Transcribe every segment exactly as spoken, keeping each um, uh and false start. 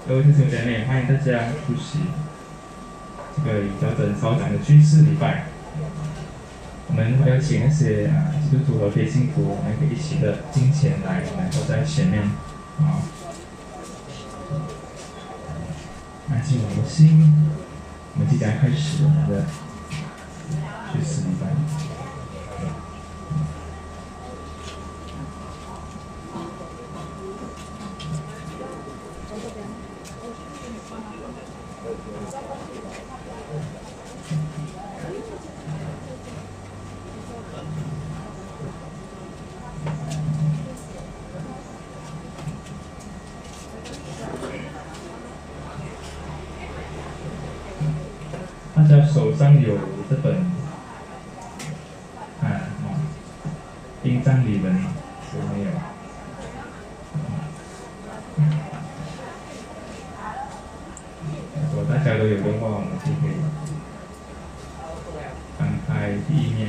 各位弟兄姐妹，欢迎大家出席这个以调整稍长的居士礼拜。我们邀请那些啊基督徒和非信徒，我们可以一起的金钱来，我们都在前面啊，安静我们的心。我们即将开始我们的居士礼拜。大家手上有这本啊啊殡葬礼文有没有？如果大家都有的话，我们就可以翻开第一面。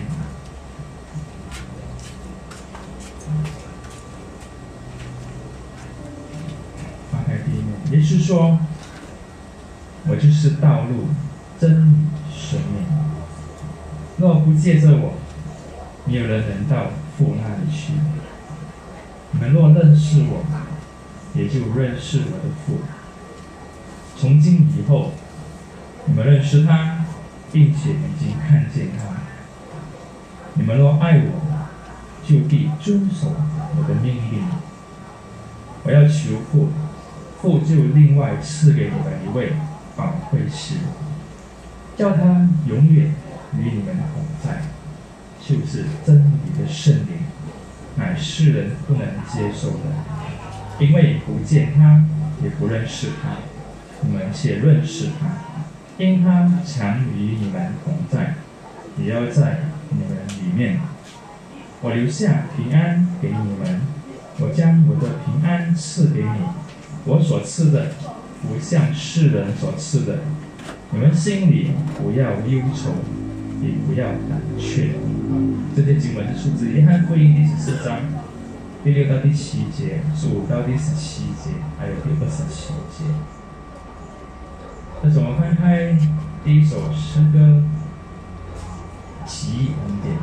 翻开第一面，耶稣说：“我就是道路。”真理生命，若不借着我，没有人能到父那里去。你们若认识我，也就认识我的父。从今以后，你们认识他，并且已经看见他。你们若爱我，就必遵守我的命令。我要求父，父就另外赐给你们一位保惠师，叫他永远与你们同在，就是真理的圣灵，乃世人不能接受的，因为不见他，也不认识他。你们且认识他，因他常与你们同在，也要在你们里面。我留下平安给你们，我将我的平安赐给你，我所赐的不像世人所赐的。你们心里不要忧愁，也不要胆怯。这些经文是出自约翰福音第十四章第六到第七节，十五到第十七节，还有第二十七节。那我们翻开第一首诗歌《奇异恩典》，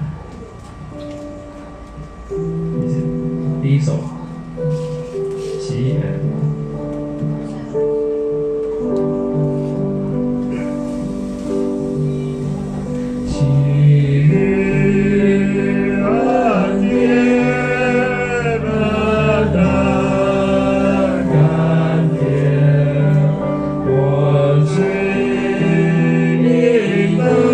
第一首《奇异恩典》。 我知你的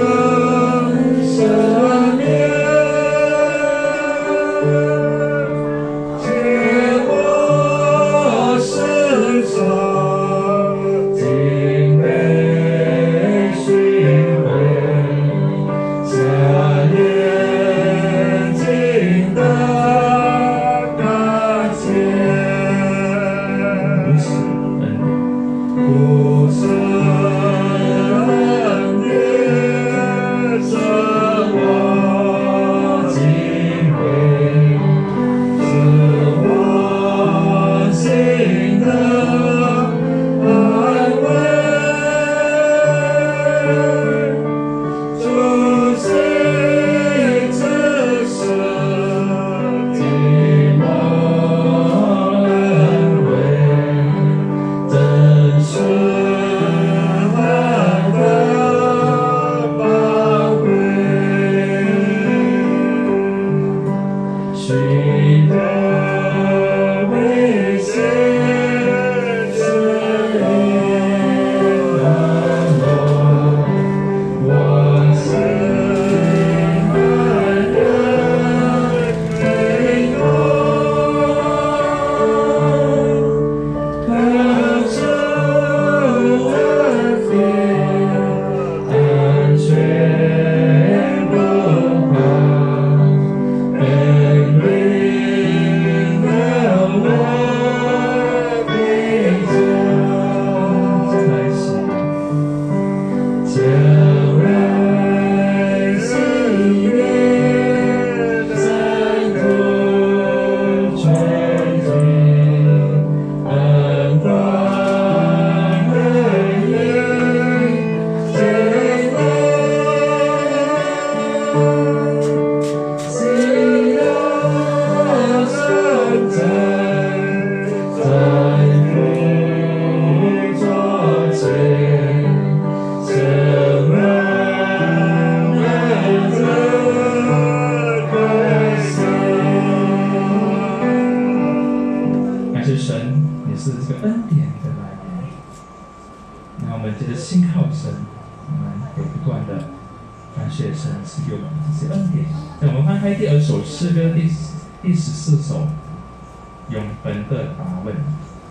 恩典的来源。那我们接着信靠神，我们也不断的感谢神赐给我们这些恩典。那我们翻开第二首诗歌第第十四首，永恒的答问。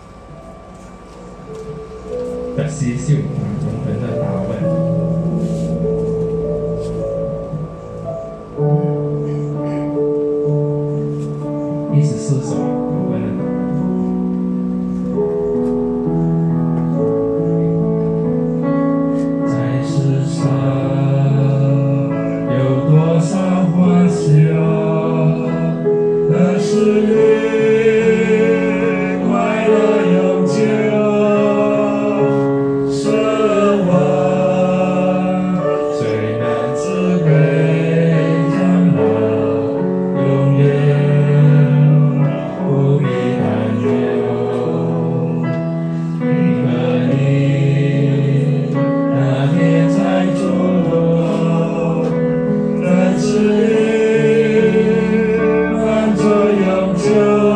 第四首永恒的答问。第十四首永恒的答问。在世上有多少欢笑，那是你快乐永久，奢望最难自卑将来永远不必担忧，你和你那天才出落，但是换作永久，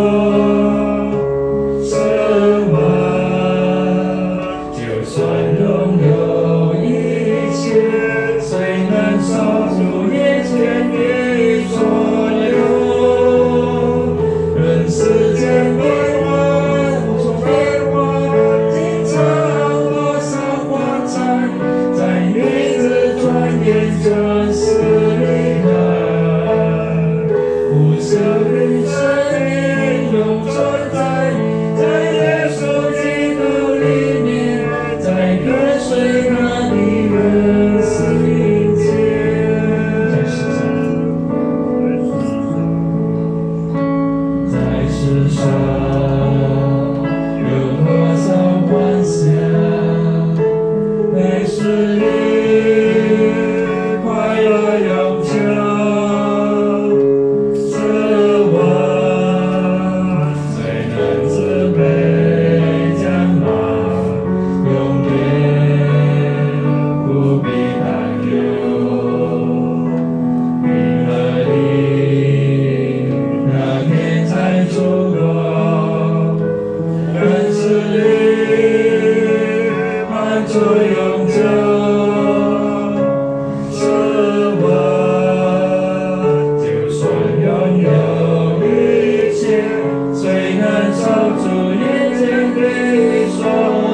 奢望就算拥有一切，虽难守住眼前的所有，任世间变幻无穷变化，经常多少光彩，在女子转眼就是离开，无休的生命永存在，在耶稣基督里面，在跟随他的人世间，在世上，在世上有多少欢笑，那是你快乐永久，奢望最难自卑将来永远不必担忧，你和你那天才足够，认识你换作永久，奢望就算拥有一切，虽难守住眼前的所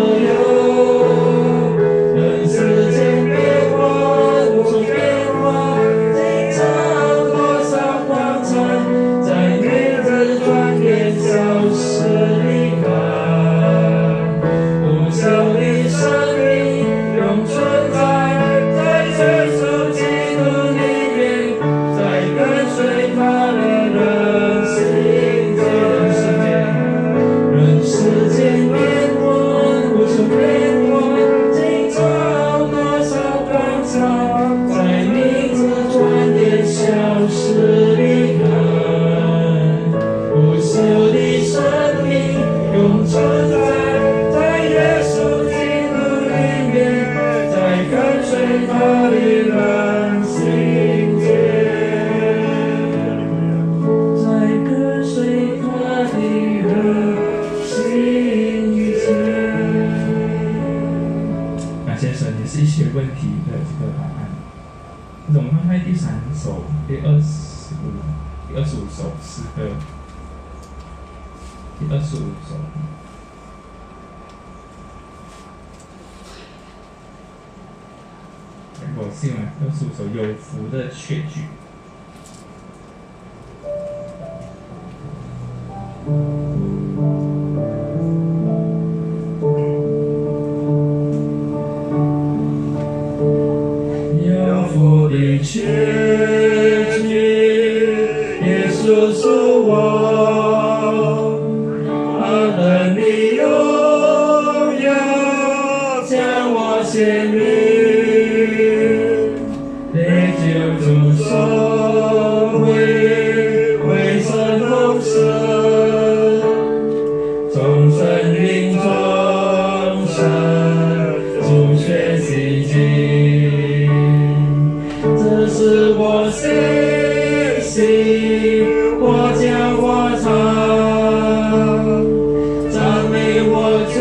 有，任世间变幻无穷变化，经常多少光彩，在女子转眼消失离开，无休的生命永存在，在耶稣基督里面，在跟随他的人世间，人世间变幻无穷变化，经常多少光彩，在名字转眼消失离开，无休的生命永存在，在耶稣基督里面，在跟随他的人世间，在跟随他的人世间。感谢神，也是一切问题的这个答案。那我们翻开第三首、第二十五、第二十五首诗歌，第二十五首。我希望二十五首有福的确据。有福的确据，耶稣是我，他的你拥有，将我献命。得救主受为为神奉献，从生命中生主血洗净，这是我信心，我将我唱，赞美我主。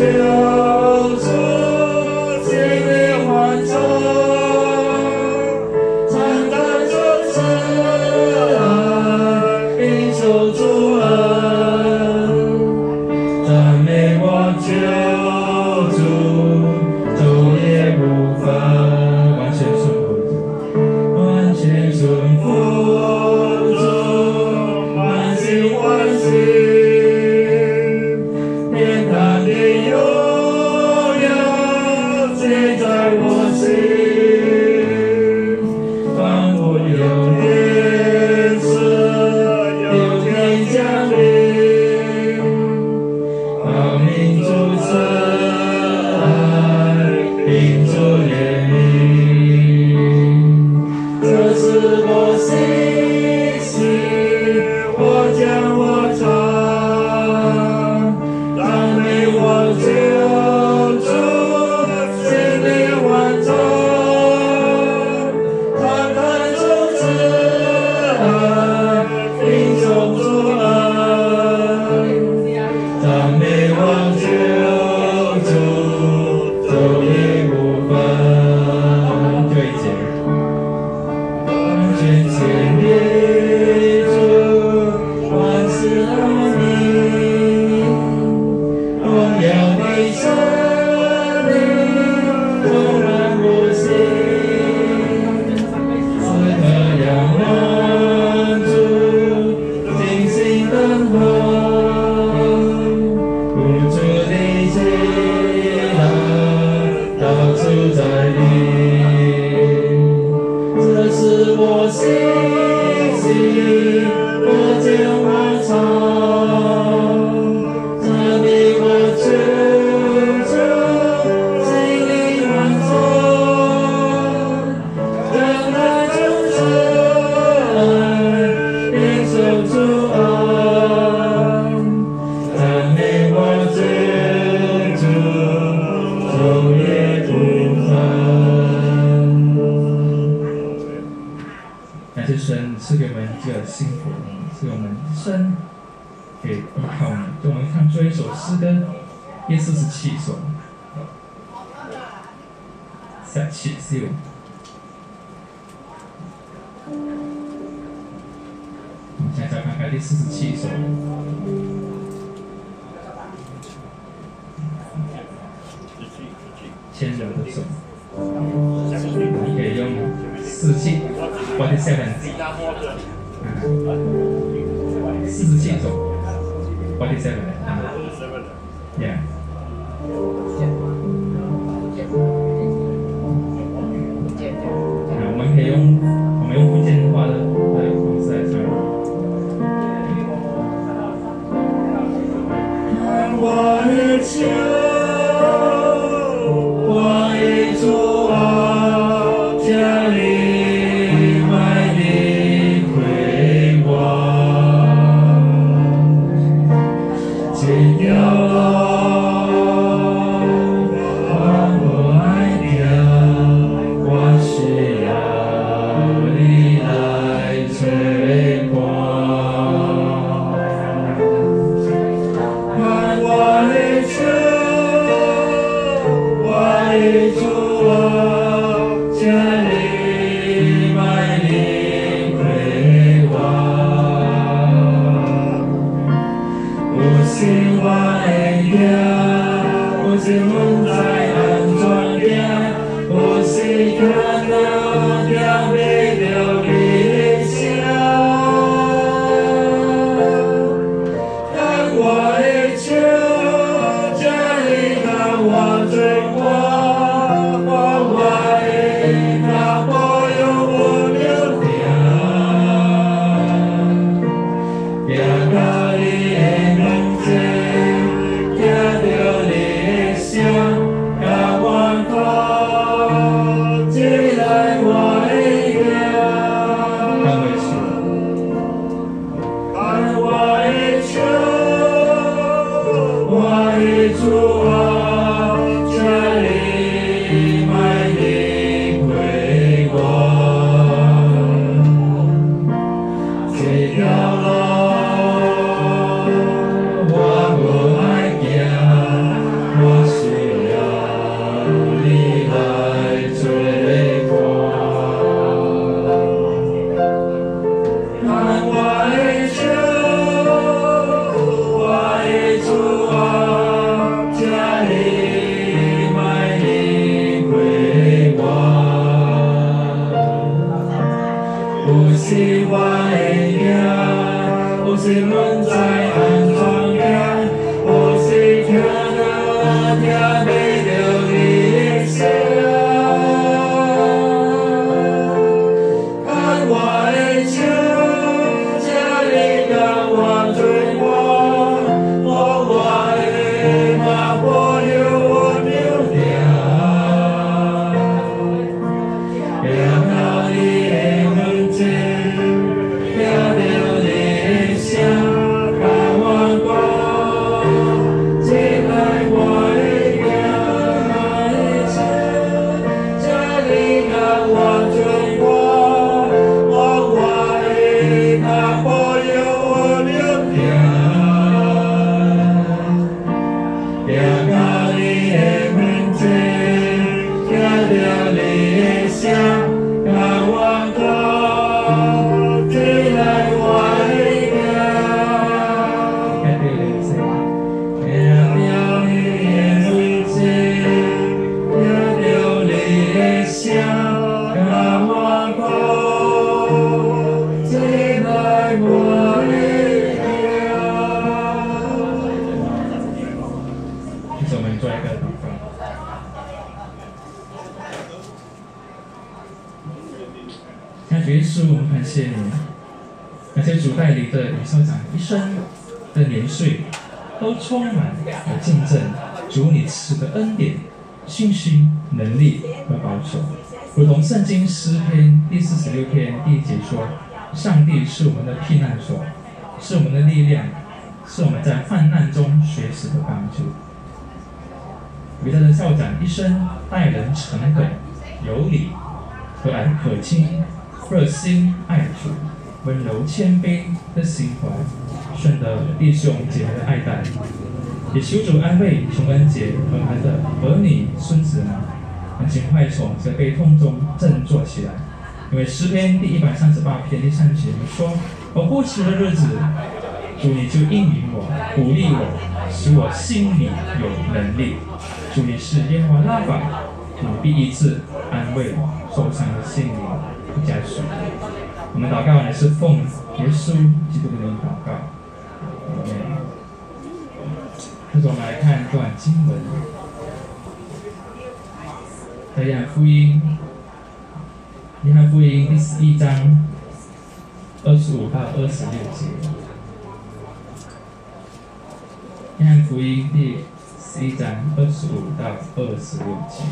谢神赐给我们这个幸福，赐给我们生可以依靠你。就我们唱最后一首诗歌，第四十七首，十七首。我们现在看看第四十七首。牵柔的手，你可以用四七 forty-seven， 四十七首 forty-seven，yeah。我们可以用我们用福建话的的方式来唱。我的酒。耶稣，我们感谢你，感谢主带领的李校长一生的年岁，都充满了见证主你赐的恩典、信心、能力和保守。如同圣经诗篇第四十六篇第一节说：“上帝是我们的避难所，是我们的力量，是我们在患难中随时的帮助。”伟大的校长一生待人诚恳、有礼、和蔼可亲， 热心爱主、温柔谦卑的心怀，顺得弟兄姐妹的爱戴，也求主安慰穷恩节和他的儿女孙子们，能尽快从这悲痛中振作起来。因为诗篇第一百三十八篇第三节说：“我不迟的日子，主你就应允我，鼓励我，使我心里有能力。主你是耶和华拉法，你必医治安慰我受伤的心灵，不加水。”我们祷告也是奉耶稣基督的名祷告。接着我们来看这段经文，在约翰福音，约翰福音第十一章二十五到二十六节。约翰福音第十一章二十五到二十六节。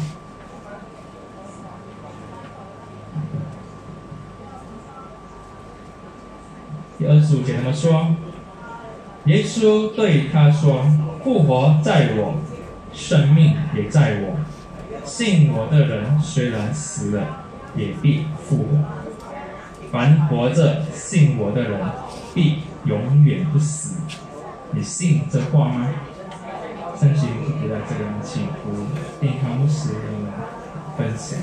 第二十五节，他们说，耶稣对他说：“复活在我，生命也在我。信我的人，虽然死了，也必复活。凡活着信我的人，必永远不死。”你信这话吗？圣经就在这里，请福定康牧师跟我们分享。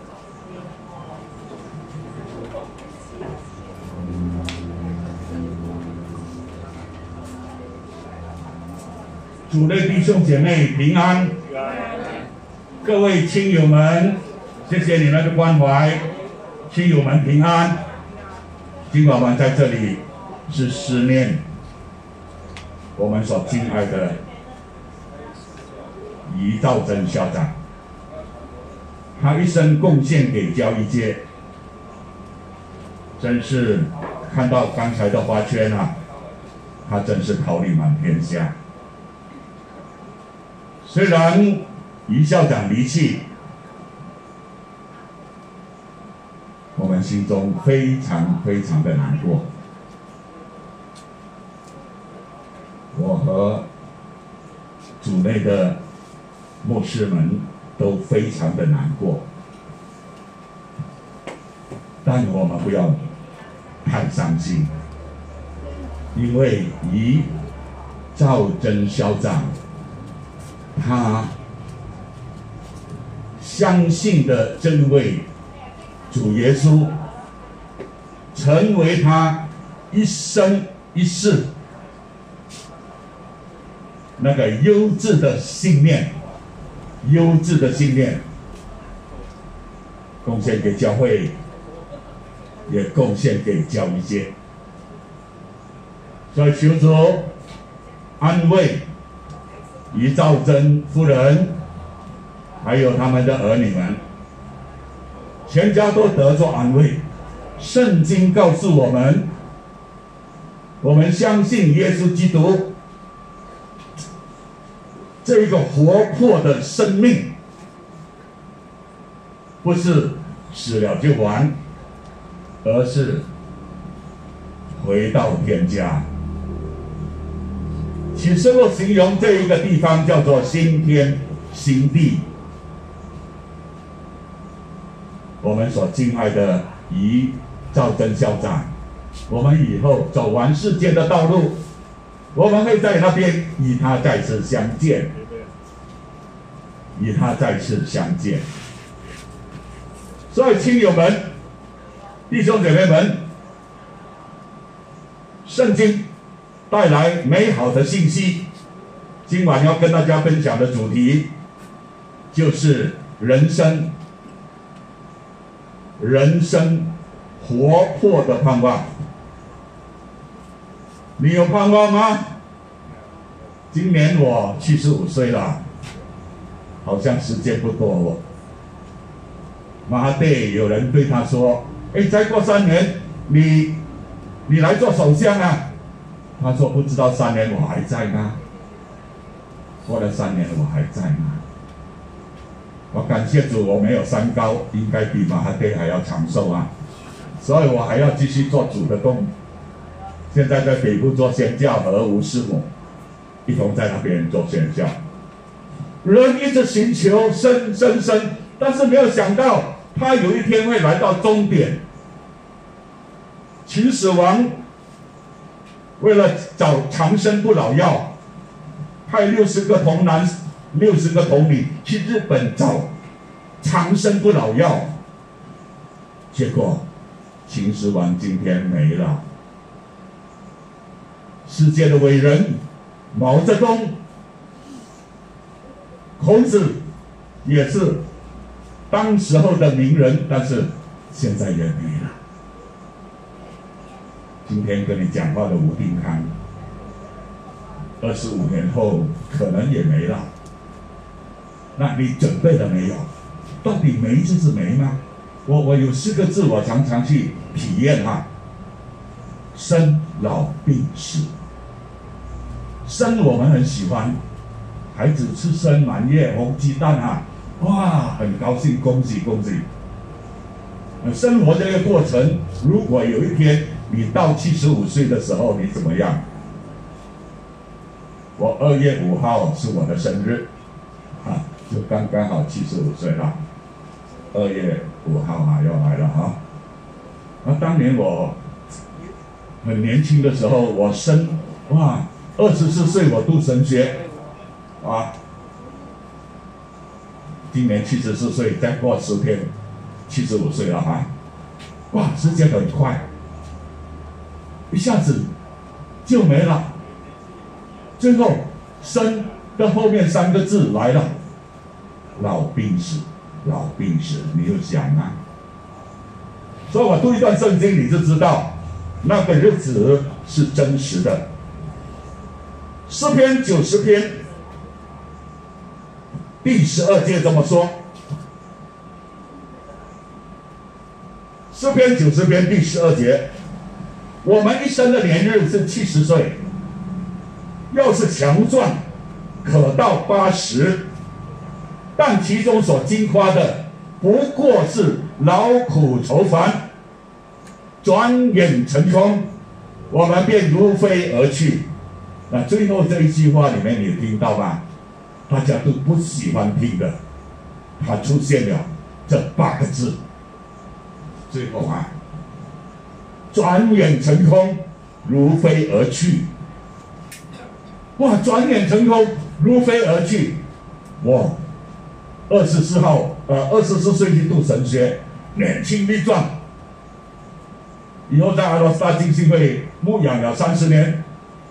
主内弟兄姐妹平安，各位亲友们，谢谢你们的关怀，亲友们平安。今晚我们在这里是思念我们所敬爱的余兆珍校长，他一生贡献给教育界，真是看到刚才的花圈啊，他真是桃李满天下。虽然余校长离去，我们心中非常非常的难过。我和组内的牧师们都非常的难过，但我们不要太伤心，因为余兆珍校长他相信的这位主耶稣，成为他一生一世那个优质的信念，优质的信念，贡献给教会，也贡献给教育界。所以求主安慰余兆珍夫人，还有他们的儿女们，全家都得着安慰。圣经告诉我们，我们相信耶稣基督这个活泼的生命，不是死了就完，而是回到天家。启示录形容这一个地方叫做新天新地。我们所敬爱的余兆珍校长，我们以后走完世界的道路，我们会在那边与他再次相见，与他再次相见。所以亲友们、弟兄姐妹们，圣经带来美好的信息。今晚要跟大家分享的主题就是人生，人生活泼的盼望。你有盼望吗？今年我七十五岁了，好像时间不多哦。马哈蒂有人对他说：“哎，再过三年，你你来做首相啊？”他说：“不知道三年我还在吗？过了三年我还在吗？”我感谢主，我没有三高，应该比马哈蒂还要长寿啊，所以我还要继续做主的工。现在在北部做宣教，和吴师母一同在那边做宣教。人一直寻求生生生，但是没有想到他有一天会来到终点。 秦始皇为了找长生不老药，派六十个童男、六十个童女去日本找长生不老药，结果秦始皇今天没了。世界的伟人毛泽东、孔子也是当时候的名人，但是现在也没了。今天跟你讲话的吴定康，二十五年后可能也没了。那你准备了没有？到底没就是没吗？我我有四个字，我常常去体验哈：生老病死。生我们很喜欢，孩子吃生满月红鸡蛋啊，哇，很高兴，恭喜恭喜。生活这个过程，如果有一天你到七十五岁的时候，你怎么样？我二月五号是我的生日，啊，就刚刚好七十五岁了。二月五号啊，要来了啊！那当年我很年轻的时候，我生哇。二十四岁我读神学，啊，今年七十四岁，再过十天，七十五岁了哈、啊，哇，时间很快，一下子就没了。最后生的后面三个字来了，老病死，老病死，你就想啊，所以我读一段圣经，你就知道那个日子是真实的。诗篇九十篇第十二节这么说，诗篇九十篇第十二节，我们一生的年日是七十岁，要是强壮，可到八十，但其中所经夸的，不过是劳苦愁烦，转眼成空，我们便如飞而去。那最后这一句话里面，你听到吗？大家都不喜欢听的，它出现了这八个字。最后啊，转眼成空，如飞而去。哇，转眼成空，如飞而去。我二十四号，呃，二十四岁去读神学，年轻力壮。以后在阿罗萨浸信会牧养了三十年。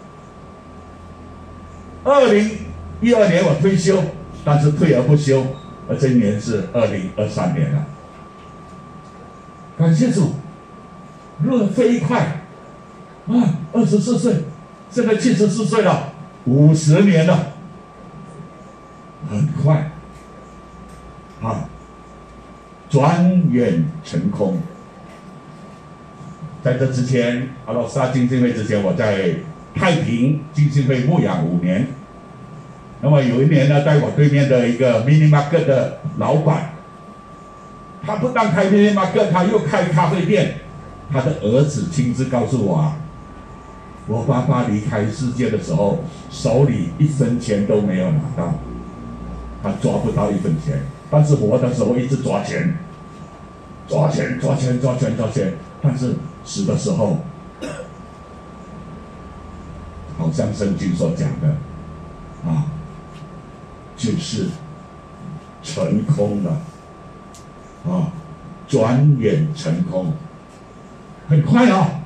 二零一二年我退休，但是退而不休，而这一年是二零二三年了。感谢主，路得飞快，啊，二十四岁，现在七十四岁了，五十年了，很快，啊，转眼成空。在这之前，阿罗萨浸信会之前，我在太平浸信会牧养五年。那么有一年呢，在我对面的一个 mini market 的老板，他不但开 mini market， 他又开咖啡店。他的儿子亲自告诉我啊，我爸爸离开世界的时候，手里一分钱都没有拿到，他抓不到一分钱，但是活的时候一直抓钱，抓钱，抓钱，抓钱，抓钱，但是死的时候，好像圣经所讲的，啊。就是成空了，啊，转眼成空，很快啊！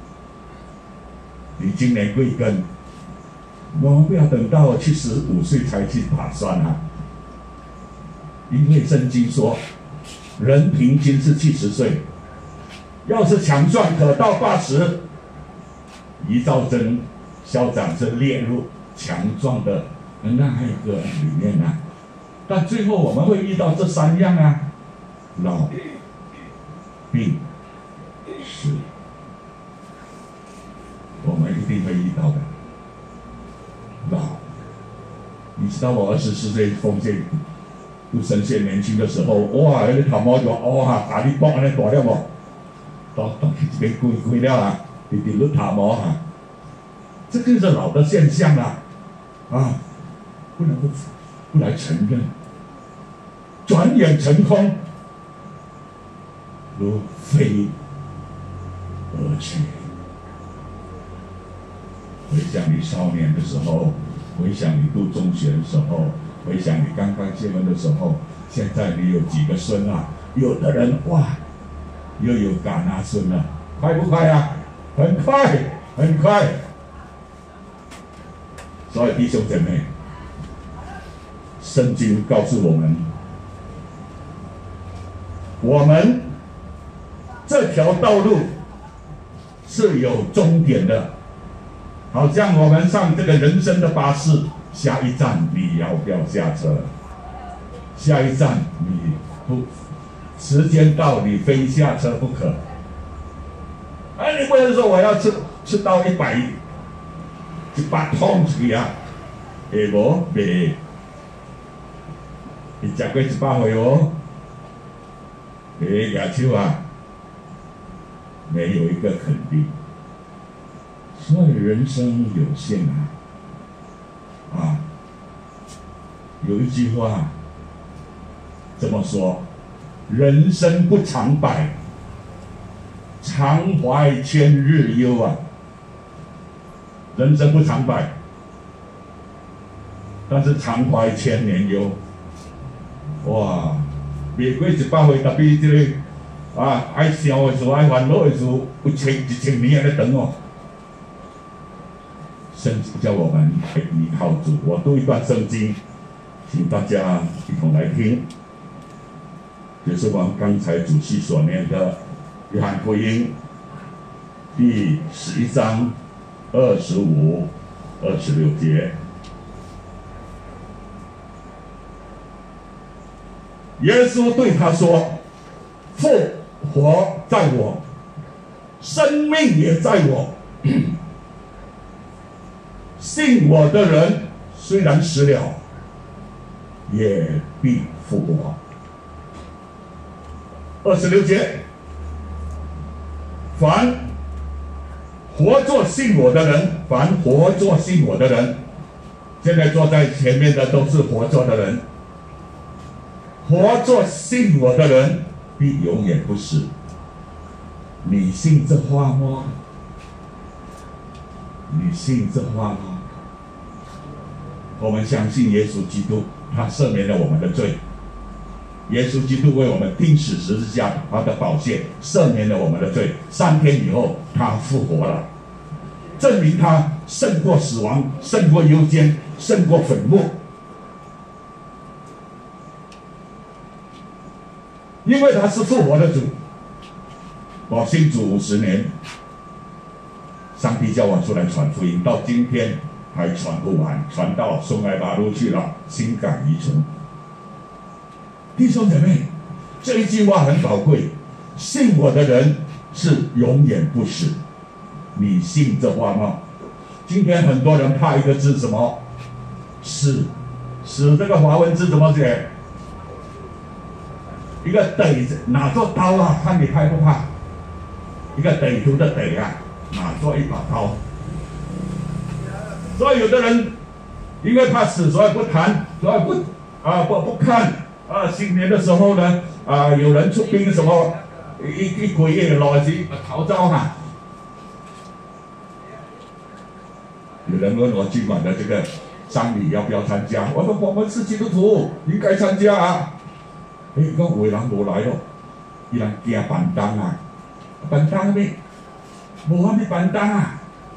你今年贵庚？我们不要等到七十五岁才去打算啊，因为圣经说，人平均是七十岁，要是强壮可到八十。遗兆真校长是列入强壮的那一个里面啊，但最后我们会遇到这三样啊，老、病、死，我们一定会遇到的。老，你知道我二十四岁奉献读神学年轻的时候，哇，那个头毛就哇，大力帮那大了无，到到这边贵贵了啊，你你那头毛啊，这个是老的现象啊，啊。不能不不来承认，转眼成空，如飞而去。回想你少年的时候，回想你读中学的时候，回想你刚刚结婚的时候，现在你有几个孙啊？有的人哇，又有嘎拿孙了，快不快啊？很快，很快。所以弟兄姐妹，圣经告诉我们，我们这条道路是有终点的。好像我们上这个人生的巴士，下一站你要不要下车？下一站你不，时间到你非下车不可。哎，你不能说我要吃吃到一百一百桶去啊，会无袂？你食过一百回哦，袂牙手啊，没有一个肯定。所以人生有限啊，啊，有一句话这么说：人生不常百，常怀千日忧啊。人生不常百，但是常怀千年忧。哇，未过一百岁，特别这个啊，爱笑的时候，爱烦恼的时候，有千一千年在等哦。圣经叫我们依靠主。我读一段圣经，请大家一同来听，就是我们刚才主席所念的《约翰福音》第十一章二十五、二十六节。耶稣对他说：“复活在我，生命也在我。信我的人，虽然死了，也必复活。”二十六节，凡活着信我的人，凡活着信我的人，现在坐在前面的都是活着的人。活着信我的人，必永远不死。你信这话吗？你信这话吗？我们相信耶稣基督，他赦免了我们的罪。耶稣基督为我们钉死十字架，他的宝血赦免了我们的罪。三天以后，他复活了，证明他胜过死亡，胜过幽监，胜过坟墓。因为他是复活的主。我信主五十年，上帝叫我出来传福音，到今天还传不完，传到松爱马路去了，心感遗存。弟兄姐妹，这一句话很宝贵，信我的人是永远不死。你信这话吗？今天很多人怕一个字，什么？死。死这个华文字怎么写？一个得哪做刀啊？看你怕不怕？一个得图的得啊，哪做一把刀？所以有的人因为怕死，所以不谈，所以不啊不不看啊。新年的时候呢，啊有人出兵什么一一鬼夜逻辑逃招哈。有人问我今晚的这个丧礼要不要参加？我说我们是基督徒，应该参加啊。哎，讲有人无来咯，伊人惊办当啊，办当咩？无法去办当啊。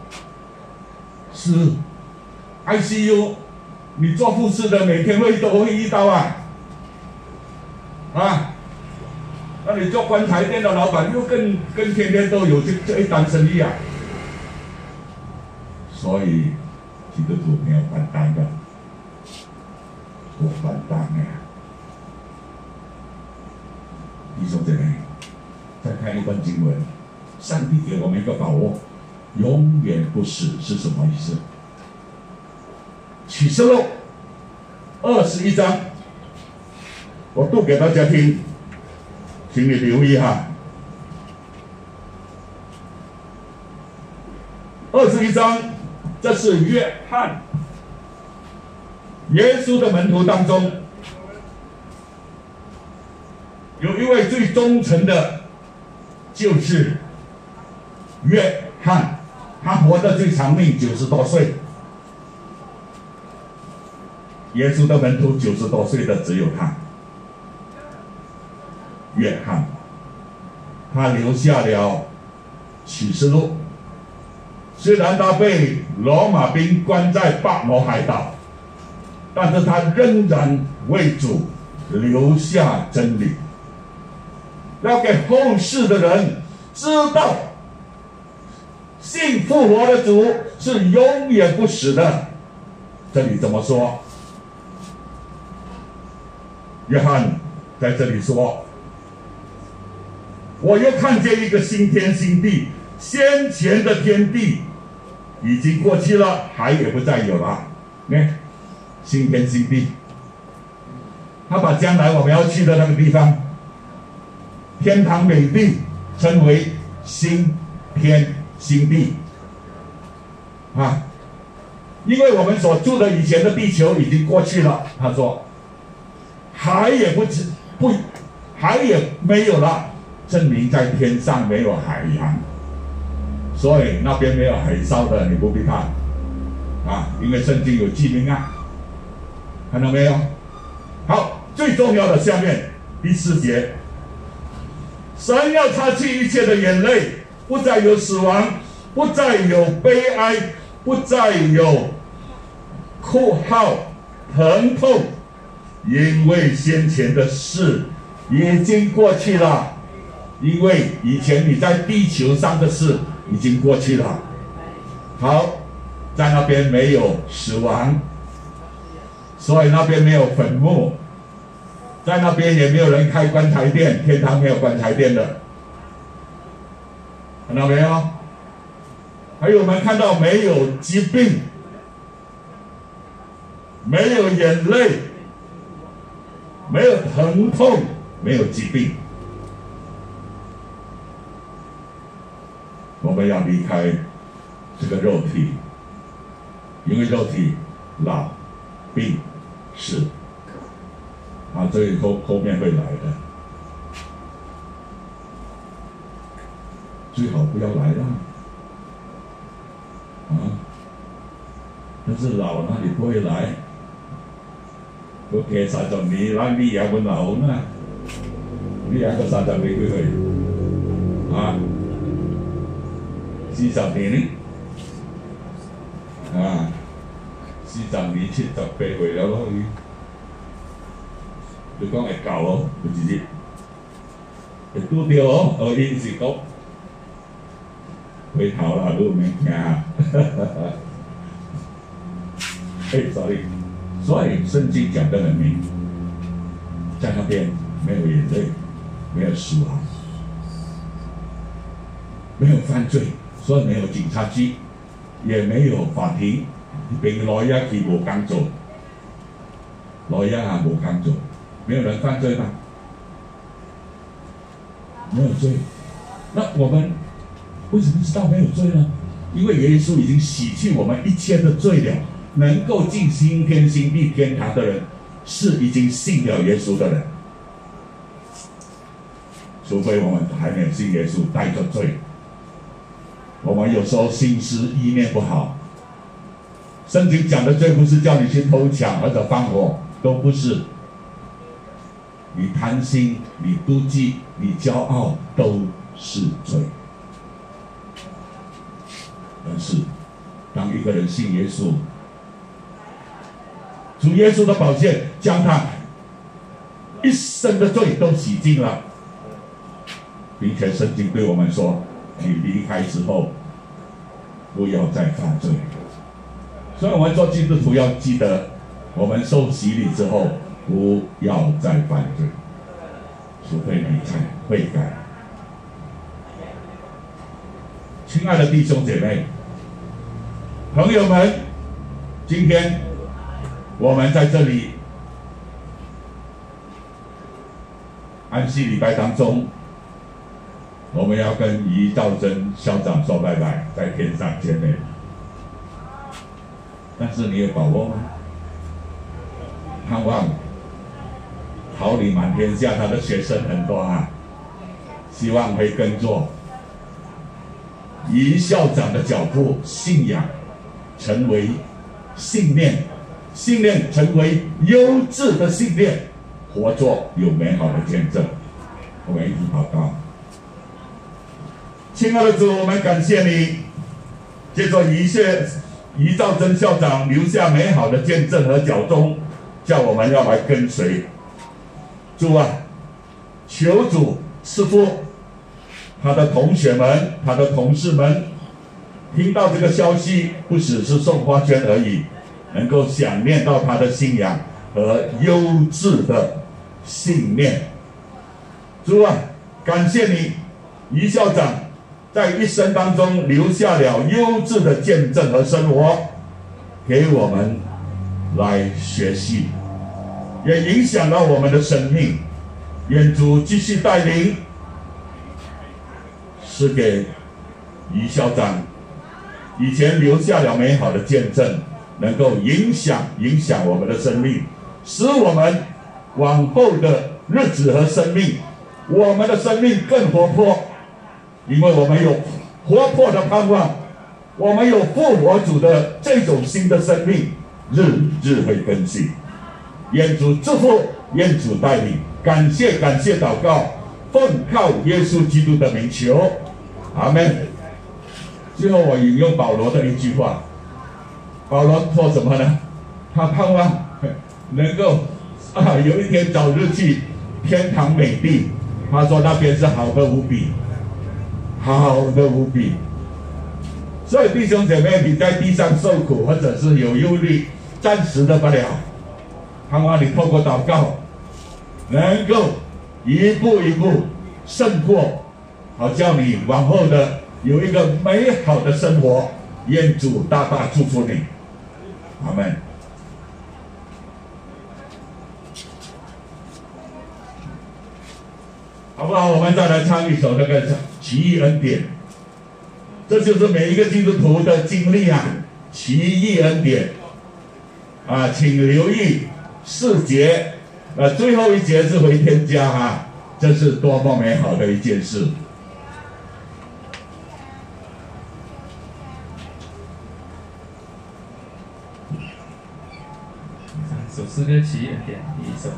是 I C U， 你做护士的每天会都会遇到啊，啊，那你做棺材店的老板又更更天天都有这这一单生意啊。所以基督徒没有办当的，我办当的。弟兄姐妹，再看一段经文，上帝给我们一个把握，永远不死是什么意思？启示录二十一章，我读给大家听，请你留意哈。二十一章，这是约翰，耶稣的门徒当中。有一位最忠诚的，就是约翰，他活得最长命，九十多岁。耶稣的门徒九十多岁的只有他，约翰，他留下了启示录。虽然他被罗马兵关在巴摩海岛，但是他仍然为主留下真理，要给后世的人知道，信复活的主是永远不死的。这里怎么说？约翰在这里说：“我又看见一个新天新地，先前的天地已经过去了，海也不再有了。看，新天新地，他把将来我们要去的那个地方，天堂美地，称为新天新地啊，因为我们所住的以前的地球已经过去了。”他说。海也不知不，海也没有了，证明在天上没有海洋，所以那边没有海烧的，你不必怕啊，因为圣经有记明啊，看到没有？好，最重要的下面第四节，神要擦去一切的眼泪，不再有死亡，不再有悲哀，不再有哭号、疼痛。因为先前的事已经过去了，因为以前你在地球上的事已经过去了。好，在那边没有死亡，所以那边没有坟墓，在那边也没有人开棺材店，天堂没有棺材店的，看到没有？还有我们看到没有疾病，没有眼泪。没有疼痛，没有疾病，我们要离开这个肉体，因为肉体老、病、死，啊，这以后后面会来的，最好不要来了，啊，但是老了你不会来。我其三十年，咱你也本老啦，你也个三十年几岁？啊，四十年啊，四十年七十八岁了咯，你讲会够哦，有一日会拄着哦，哦，伊是讲回头啦，你免惊啊，哈哈哈。哎 ，sorry。所以圣经讲得很明，在那边没有眼泪，没有死亡，没有犯罪，所以没有警察局，也没有法庭，并来一去无工做，来一下无工做，没有人犯罪吗？没有罪，那我们为什么知道没有罪呢？因为耶稣已经洗去我们一切的罪了。能够进新天新地天堂的人，是已经信了耶稣的人，除非我们还没有信耶稣，带着罪。我们有时候心思意念不好，圣经讲的罪不是叫你去偷抢或者放火，都不是。你贪心，你妒忌，你骄傲，都是罪。但是，当一个人信耶稣，主耶稣的宝剑将他一生的罪都洗净了，并且圣经对我们说：你离开之后，不要再犯罪。所以我们做基督徒要记得，我们受洗礼之后，不要再犯罪，除非你才悔改。亲爱的弟兄姐妹、朋友们，今天我们在这里安息礼拜当中，我们要跟于兆珍校长说拜拜，在天上见面。但是你有把握吗？盼望桃李满天下，他的学生很多啊，希望会跟着以校长的脚步，信仰成为信念，信念成为优质的信念，活作有美好的见证。我们一起祷告。亲爱的主，我们感谢你，借着一切遗兆真校长留下美好的见证和脚踪，叫我们要来跟随。主啊，求主赐福他的同学们、他的同事们，听到这个消息，不只是送花圈而已，能够想念到他的信仰和优质的信念。主啊，感谢你，于校长在一生当中留下了优质的见证和生活，给我们来学习，也影响到我们的生命。愿主继续带领，是给于校长以前留下了美好的见证，能够影响影响我们的生命，使我们往后的日子和生命，我们的生命更活泼，因为我们有活泼的盼望，我们有复活主的这种新的生命，日日会更新。愿主祝福，愿主带领，感谢感谢祷告，奉靠耶稣基督的名求，阿们。最后我引用保罗的一句话，保罗说什么呢？他盼望能够啊有一天早日去天堂美地，他说那边是好的无比，好的无比。所以弟兄姐妹，你在地上受苦或者是有忧虑，暂时的不了，盼望你透过祷告，能够一步一步胜过，好叫你往后的有一个美好的生活。愿主大大祝福你，阿们。好不好？我们再来唱一首那个奇异恩典，这就是每一个基督徒的经历啊！奇异恩典啊，请留意四节，呃，最后一节是回天家啊，这是多么美好的一件事！ 首诗歌《奇异恩典》第一首。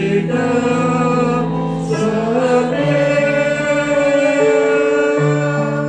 我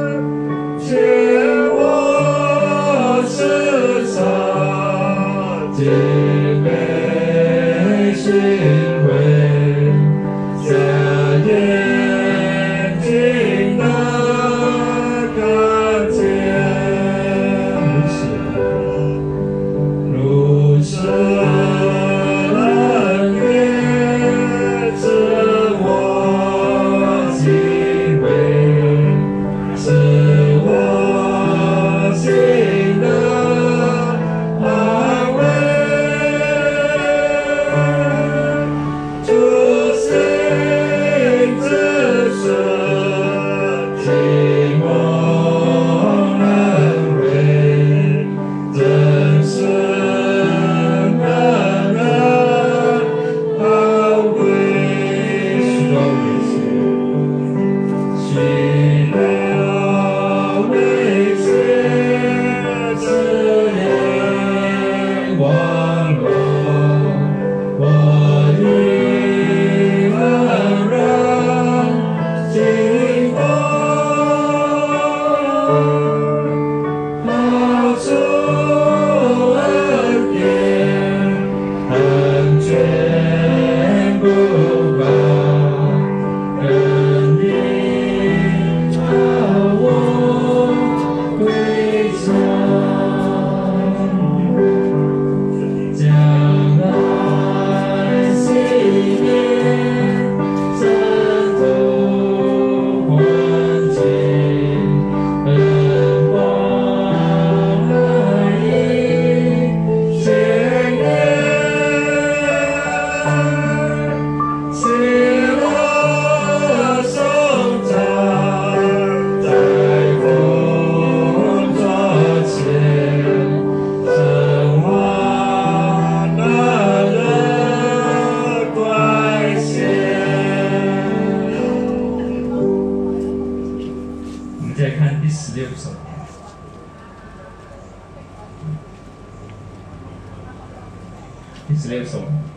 第十六首，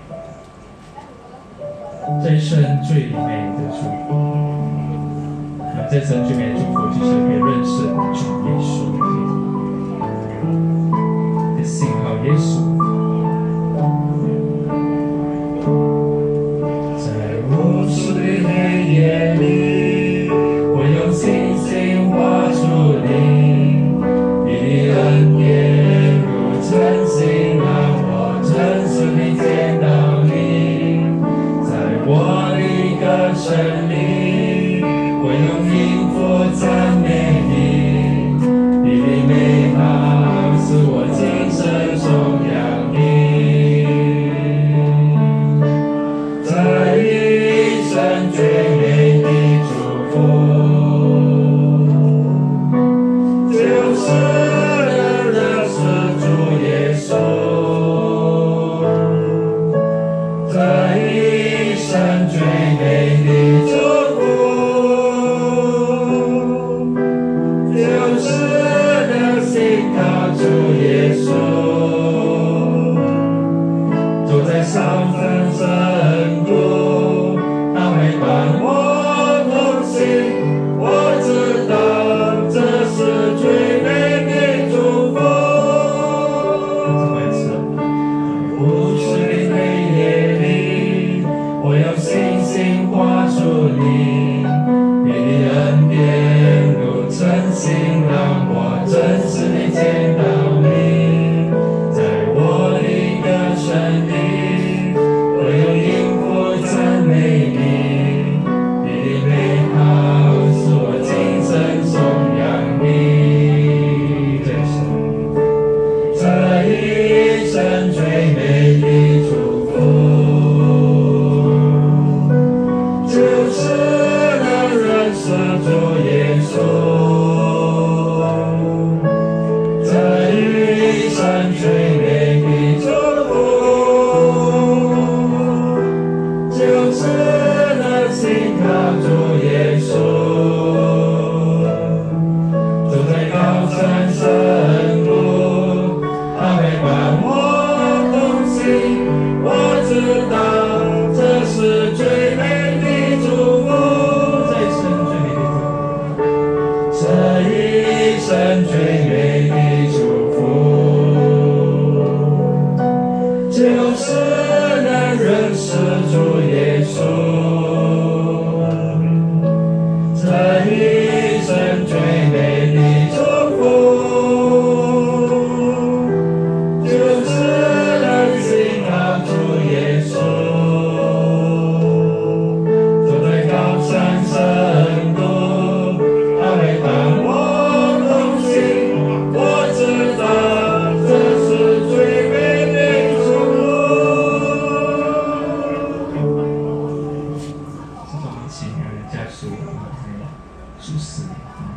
这一生最美的祝福。啊，这一生最美的祝福就是可以认识主耶稣，可以信靠耶稣。在无数的黑夜里，我用星星画出你，你的恩典如晨星，让我真实地见到你。在我的歌声里，我用音符赞美你，你的美好使我今生颂扬你。这一生最美的祝福，就是能认识主耶稣。这一生最美的祝福，就是能信靠主耶稣。走在上分深谷，他会伴我同行。我知道这是最美的祝福。无数的黑夜里，我用星星画出你，你的恩典如晨星，让我真实地见到你。在我的歌声里，我用音符赞美你，你的美好使我今生颂扬你。这一生最美的祝福，就是能认识主耶稣。这一生最美的祝福，就是能信靠主耶稣。走在高山深谷，他会伴我同行。我知道这是最美的祝福。这一生最美的祝福，就是能认识主耶稣。这一生最美的祝福，就是能信靠主耶稣。走在高山深谷，他会伴我同行。我知道这是最美的祝福。这种很奇妙的家属属实啊，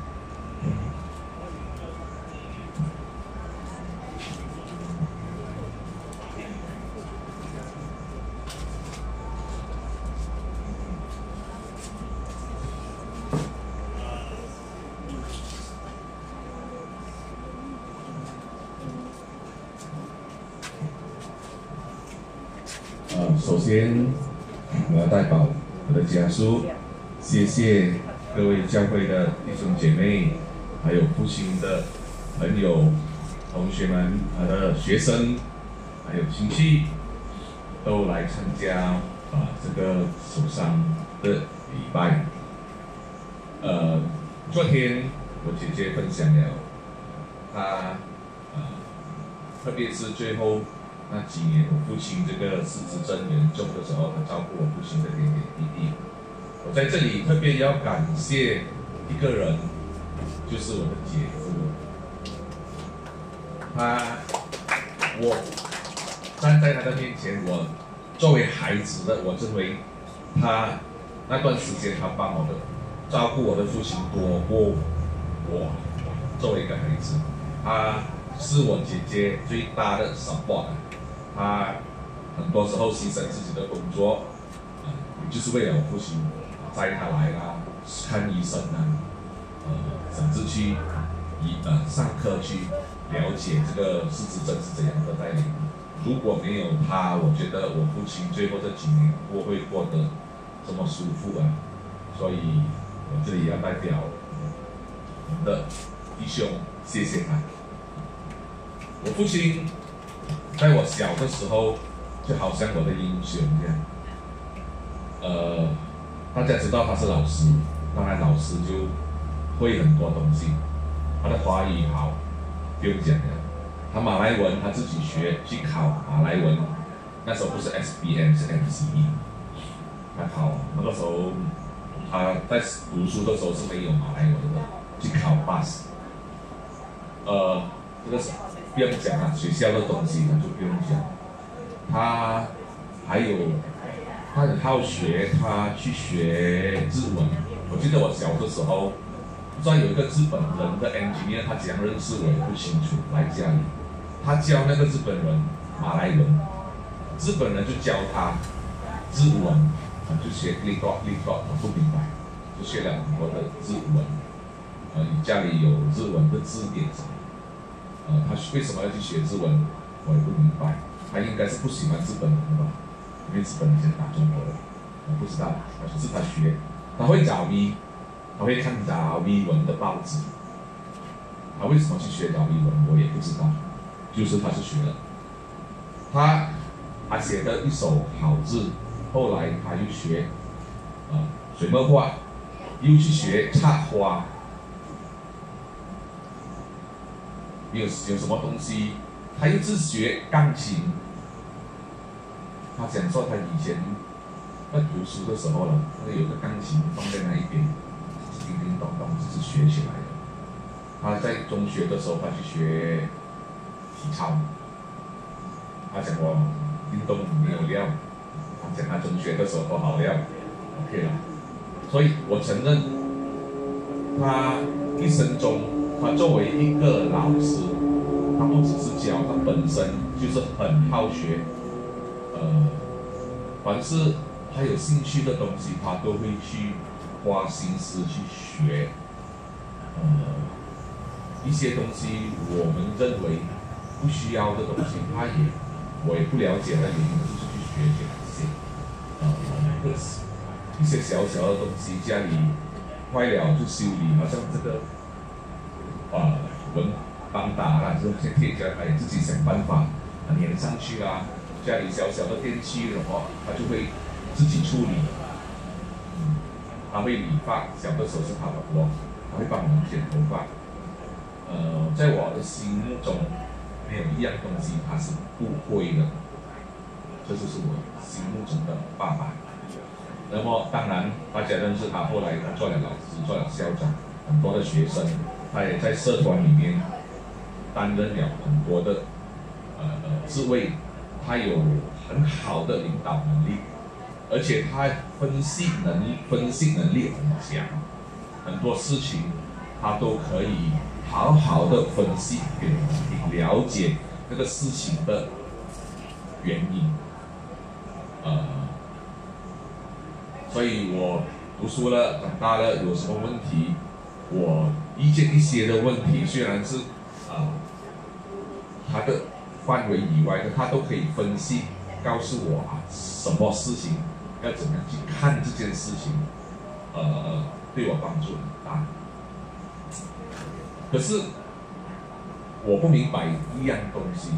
呃，首先我要代表我的家属，谢谢各位教会的弟兄姐妹，还有父亲的朋友、同学们、他的学生，还有亲戚，都来参加啊、呃、这个守丧的礼拜。呃，昨天我姐姐分享了，她呃，特别是最后那几年我父亲这个失智症严重的时候，他照顾我父亲的点点滴滴。我在这里特别要感谢一个人，就是我的姐夫。他，我站在他的面前，我作为孩子的，我认为他那段时间他帮我的照顾我的父亲多过我作为一个孩子。他是我姐姐最大的 support。他很多时候牺牲自己的工作，呃，就是为了我父亲载他来啦，看医生啊，呃，甚至去医呃上课去了解这个失智症是怎样的带领。 如果没有他，我觉得我父亲最后这几年不会过得这么舒服啊。所以我这里要代表我们的弟兄谢谢他。我父亲在我小的时候就好像我的英雄一样。呃，大家知道他是老师，当然老师就会很多东西。他的华语好，不用讲了。他马来文他自己学，去考马来文，那时候不是 S B M 是 M C E。他考那个时候他在读书的时候是没有马来文的，去考 B A S。呃，这个是不用讲了，学校的东西那就不用讲。他还有他很好学，他去学日文。我记得我小的时候，不知道有一个日本人的 engineer， 他怎样认识我也不清楚，来家里，他教那个日本人马来文，日本人就教他日文，他就学 little little， 我不明白，就学了很多的日文。呃，家里有日文的字典什么，呃，他为什么要去学日文，我也不明白。他应该是不喜欢日本人吧，因为日本人先打中国人，我不知道。可是他学，他会找 V， 他会看找 V 文的报纸。他为什么去学找 V 文，我也不知道，就是他是学了。他他写的一手好字，后来他又学，呃，水墨画，又去学插花。有有什么东西？他又自学钢琴。他讲说他以前在读书的时候了，那有个钢琴放在那一边，叮叮咚咚就是学起来的。他在中学的时候，他去学体操。他讲我运动没有料，他讲他中学的时候都好料 ，OK 了。所以我承认，他一生中，他作为一个老师。他不只是教，他本身就是很好学，呃，凡是他有兴趣的东西，他都会去花心思去学。呃，一些东西我们认为不需要的东西，他也我也不了解的原因，就是去学这些，呃，一些小小的东西，家里坏了就修理，好像这个，啊、呃，文。帮打啦，这些贴家他也自己想办法粘上去啊。家里小小的电器的话，他就会自己处理。嗯，他会理发，小的时候是他的活，他会帮我们剪头发。呃，在我的心目中，没有一样东西他是不会的，这就是我心目中的爸爸。那么当然，大家认识他，后来他做了老师，做了校长，很多的学生，他也在社团里面。担任了很多的呃呃职位，他有很好的领导能力，而且他分析能力分析能力很强，很多事情他都可以好好的分析给你了解这个事情的原因，呃，所以我读书了，长大了，有什么问题，我遇见一些的问题，虽然是啊。呃他的范围以外的，他都可以分析，告诉我啊，什么事情要怎么样去看这件事情，呃，对我帮助很大。可是我不明白一样东西，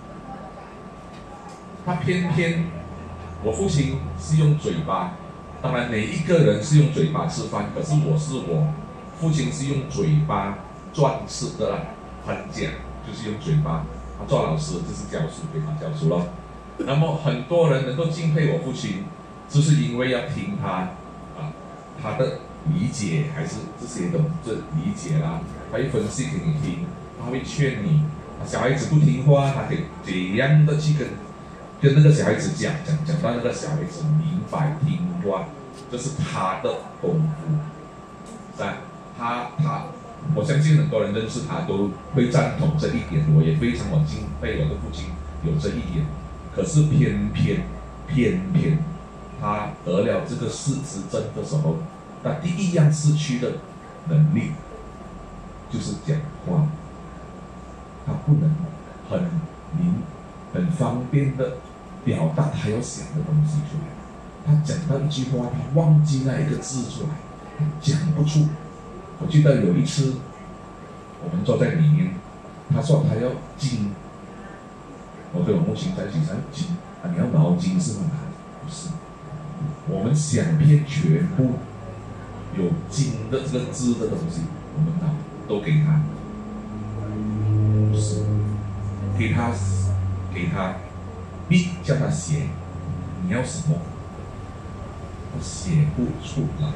他偏偏我父亲是用嘴巴，当然每一个人是用嘴巴吃饭，可是我是我父亲是用嘴巴赚吃的啦，很讲就是用嘴巴。他做老师就是教书，给他教书了。那么很多人能够敬佩我父亲，就是因为要听他啊，他的理解还是这些东这理解啦，他会分析给你听，他会劝你。小孩子不听话，他可以怎样的去跟跟那个小孩子讲讲讲到那个小孩子明白听话，这是他的功夫。三，他他。我相信很多人认识他都会赞同这一点，我也非常我敬佩我的父亲有这一点。可是偏偏偏偏他得了这个失智症的时候，那第一样失去的能力就是讲话，他不能很明很方便的表达他要想的东西出来。他讲到一句话，他忘记那一个字出来，他讲不出。我记得有一次，我们坐在里面，他说他要巾，我跟我母亲在一起想巾啊，你要毛巾是吗？不是，我们想片全部有巾的这个字的东西，我们脑都给他，不是，给他给他笔叫他写，你要什么？他写不出来。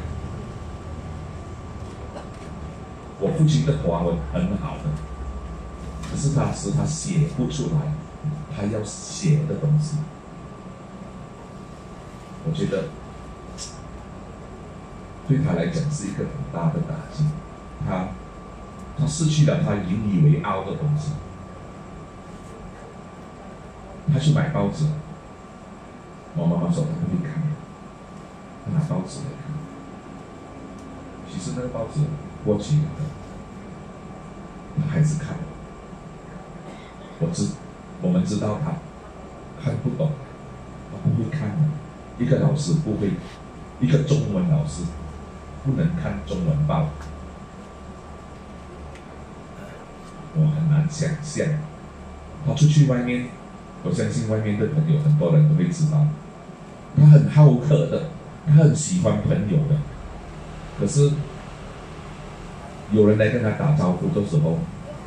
我父亲的华文很好的，可是他是他写不出来，他要写的东西，我觉得对他来讲是一个很大的打击。他他失去了他引以为傲的东西。他去买报纸，我妈妈说他不会看，他拿报纸来看。其实那个报纸过期了的，他还是看。我知，我们知道他看不懂，他不会看的。一个老师不会，一个中文老师不能看中文报。我很难想象，他出去外面，我相信外面的朋友很多人都会知道，他很好客的，他很喜欢朋友的。可是有人来跟他打招呼的时候，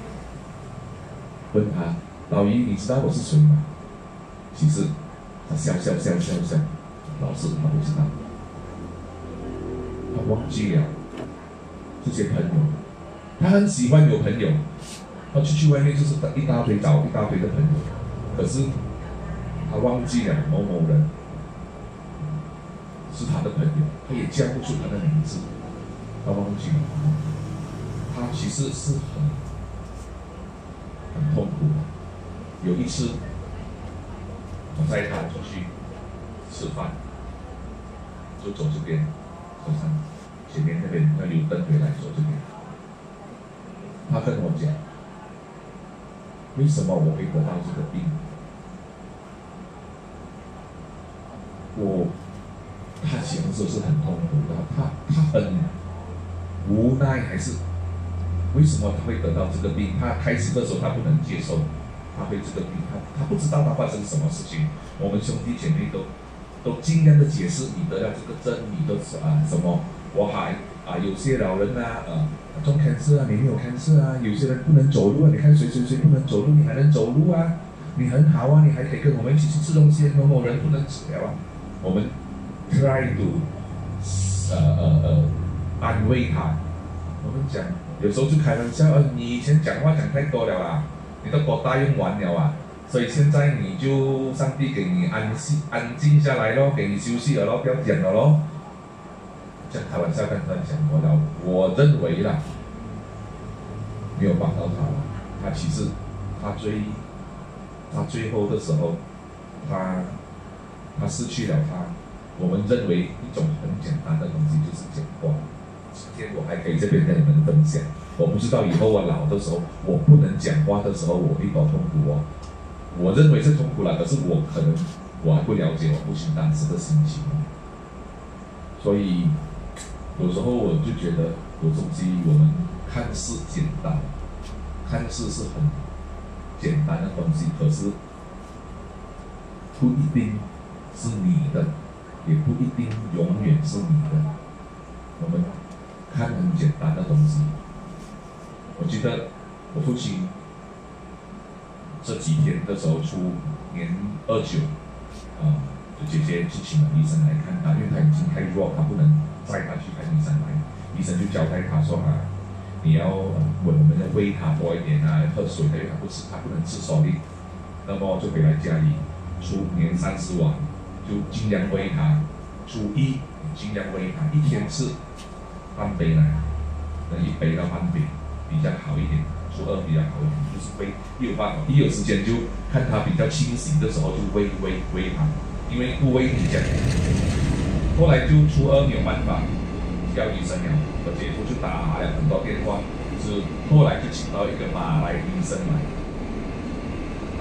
问他：“老姨，你知道我是谁吗？”其实他笑笑笑笑笑，老师他不知道，他忘记了这些朋友。他很喜欢有朋友，他出去外面就是一大堆找一大堆的朋友，可是他忘记了某某人是他的朋友，他也叫不出他的名字，他忘记了。他其实是很很痛苦的。有一次，我带他出去吃饭，就走这边，走上前面那边那溜灯回来，走这边。他跟我讲，为什么我会得到这个病？我，他其实是很痛苦的，他他很无奈，还是为什么他会得到这个病？他开始的时候他不能接受，他会这个病，他他不知道他发生什么事情。我们兄弟姐妹都都尽量的解释，你得了这个症，你的啊什么？我还啊有些老人啊，呃中 cancer 啊，你没有 cancer 啊，有些人不能走路啊，你看谁谁谁不能走路，你还能走路啊，你很好啊，你还可以跟我们一起去吃东西，某某人不能吃了啊，我们 try to 呃呃呃安慰他，我们讲有时候就开玩笑，呃你以前讲话讲太多了啦，你的国大用完了啊，所以现在你就上帝给你安息安静下来咯，给你休息了咯，不要讲了咯。这样开玩笑跟他讲过了，我认为啦，没有帮到他了。他其实，他最，他最后的时候，他，他失去了他。我们认为一种很简单的东西就是讲话。今天我还可以这边跟你们分享，我不知道以后我老的时候，我不能讲话的时候，我会多痛苦哦。我认为是痛苦了，可是我可能我还不了解我父亲当时的心情，所以。有时候我就觉得有东西我们看似简单，看似是很简单的东西，可是不一定是你的，也不一定永远是你的。我们看很简单的东西，我记得我父亲这几天的时候出年二九，啊，就姐姐去请了医生来看他，因为他已经太弱，他不能带他去看医生来，医生就交代他说啊，你要我们要喂他多一点啊，喝水，因为他不吃，他不能吃熟粒，那么就回来家里，初年三十晚就尽量喂他，初一尽量喂他，一天吃半杯奶，那一杯到半杯比较好一点，初二比较好一点，就是喂，一有办法，一有时间就看他比较清醒的时候就喂喂喂他，因为不喂你讲。后来就初二没有办法，叫医生了，我姐夫就打了很多电话，是后来就请到一个马来医生来，他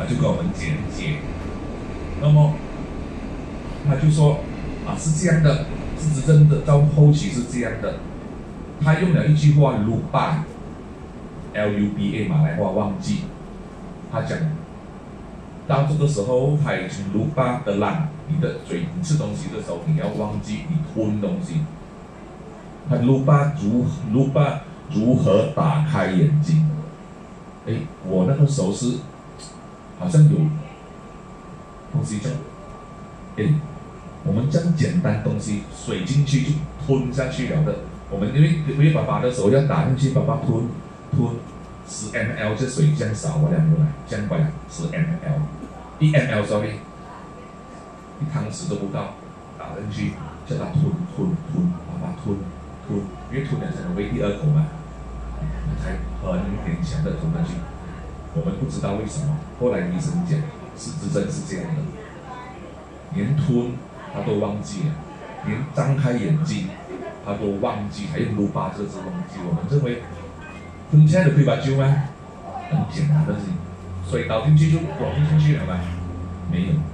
他就跟我们简介。那么他就说啊，是这样的，是真的，到后期是这样的。他用了一句话 lupa L U B A 马来话忘记，他讲到这个时候他已经 lupa 的烂，你的嘴你吃东西的时候你要忘记你吞东西。他 lupa 如 lupa 如何打开眼睛？哎，我那个时候是好像有东西讲，哎，我们这样简单东西水进去就吞下去了的。我们因为因为爸爸的时候要打进去，爸爸吞吞十 ml 这水这样少，我两个来这样过来十 ml， 一 ml sorry， 一汤匙都不到，打进去叫他吞吞吞，爸爸吞吞，因为吞了才能喂第二口嘛，才很勉强的吞下去。我们不知道为什么，后来医生讲，是真正是这样的，连吞他都忘记了，连张开眼睛他都忘记，还用卢巴这个字忘记。我们认为吞下来的可以把酒吗？很简单的事情，水倒进去就融进去了吗？没有，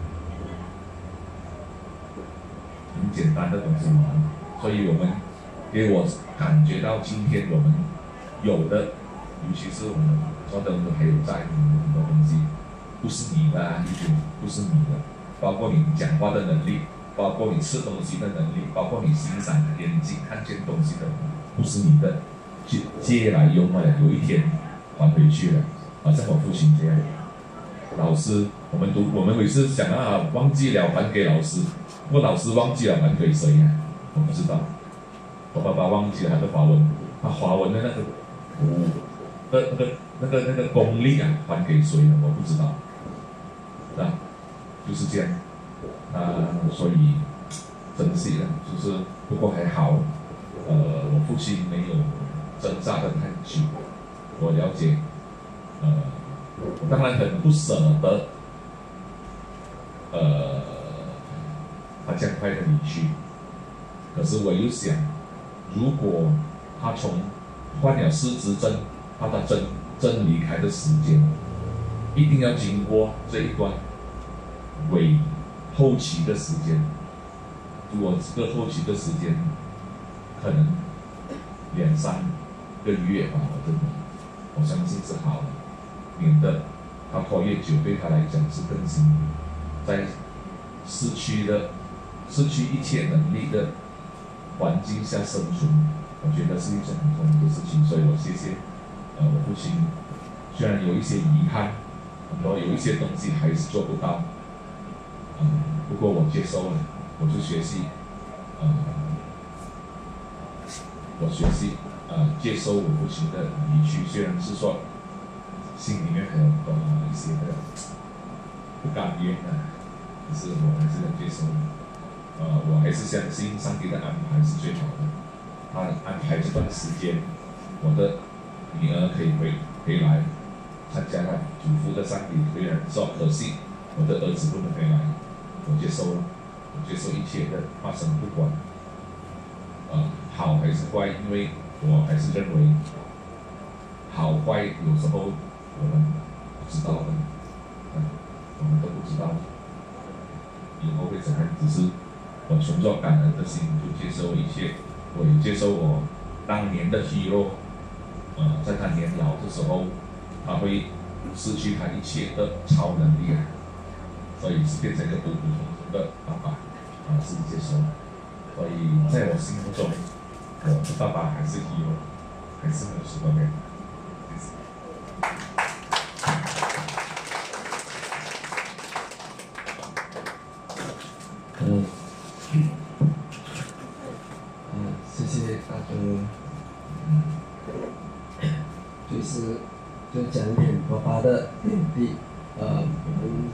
很简单的东西。所以我们给我感觉到今天我们有的，尤其是我们说的还有在很多东西，不是你的啊，不是你的，包括你讲话的能力，包括你吃东西的能力，包括你欣赏眼睛看见东西的，不是你的，借借来用了，有一天还回去了，好像我父亲这样。老师，我们读我们每次想啊，忘记了还给老师，不过老师忘记了还给谁呀、啊？我不知道。我爸爸忘记了他的华文，他华文的那个古的那个那个那个功力啊，还给谁了？我不知道。啊，就是这样。啊，所以珍惜了，就是不过还好，呃，我父亲没有挣扎的太久，我了解，呃，我当然很不舍得，呃，他这样快的离去，可是我又想，如果他从患了失智症，到他真真离开的时间，一定要经过这一段尾后期的时间。如果这个后期的时间可能两三个月吧，我真的我相信是好的，免得他拖越久对他来讲是更辛苦，在失去的失去一切能力的环境下生存，我觉得是一件很痛苦的事情。所以我谢谢呃我父亲，虽然有一些遗憾，很多有一些东西还是做不到，嗯，不过我接受了。我就学习，呃，我学习，呃，接受我父亲的离去，虽然是说心里面还有多一些的不甘愿啊，可是我还是能接受的。呃，我还是相信上帝的安排是最好的。他安排这段时间，我的女儿可以回回来参加他祖父的丧礼，虽然说可惜我的儿子不能回来，我接受了。接受一切的发生，不管，呃，好还是坏，因为我还是认为，好坏有时候我们不知道的，嗯，我们都不知道，以后会怎样？只是我存着感恩的心，就接受一切，我也接受我当年的hero，呃，在他年老的时候，他会失去他一切的超能力啊，所以是变成一个普普通通的爸爸。啊，是接受，所以在我心目中，我的爸爸还是 hero， 还是很super man。 嗯，嗯，谢谢大哥。嗯，就是就讲一点爸爸的点滴，呃，我们。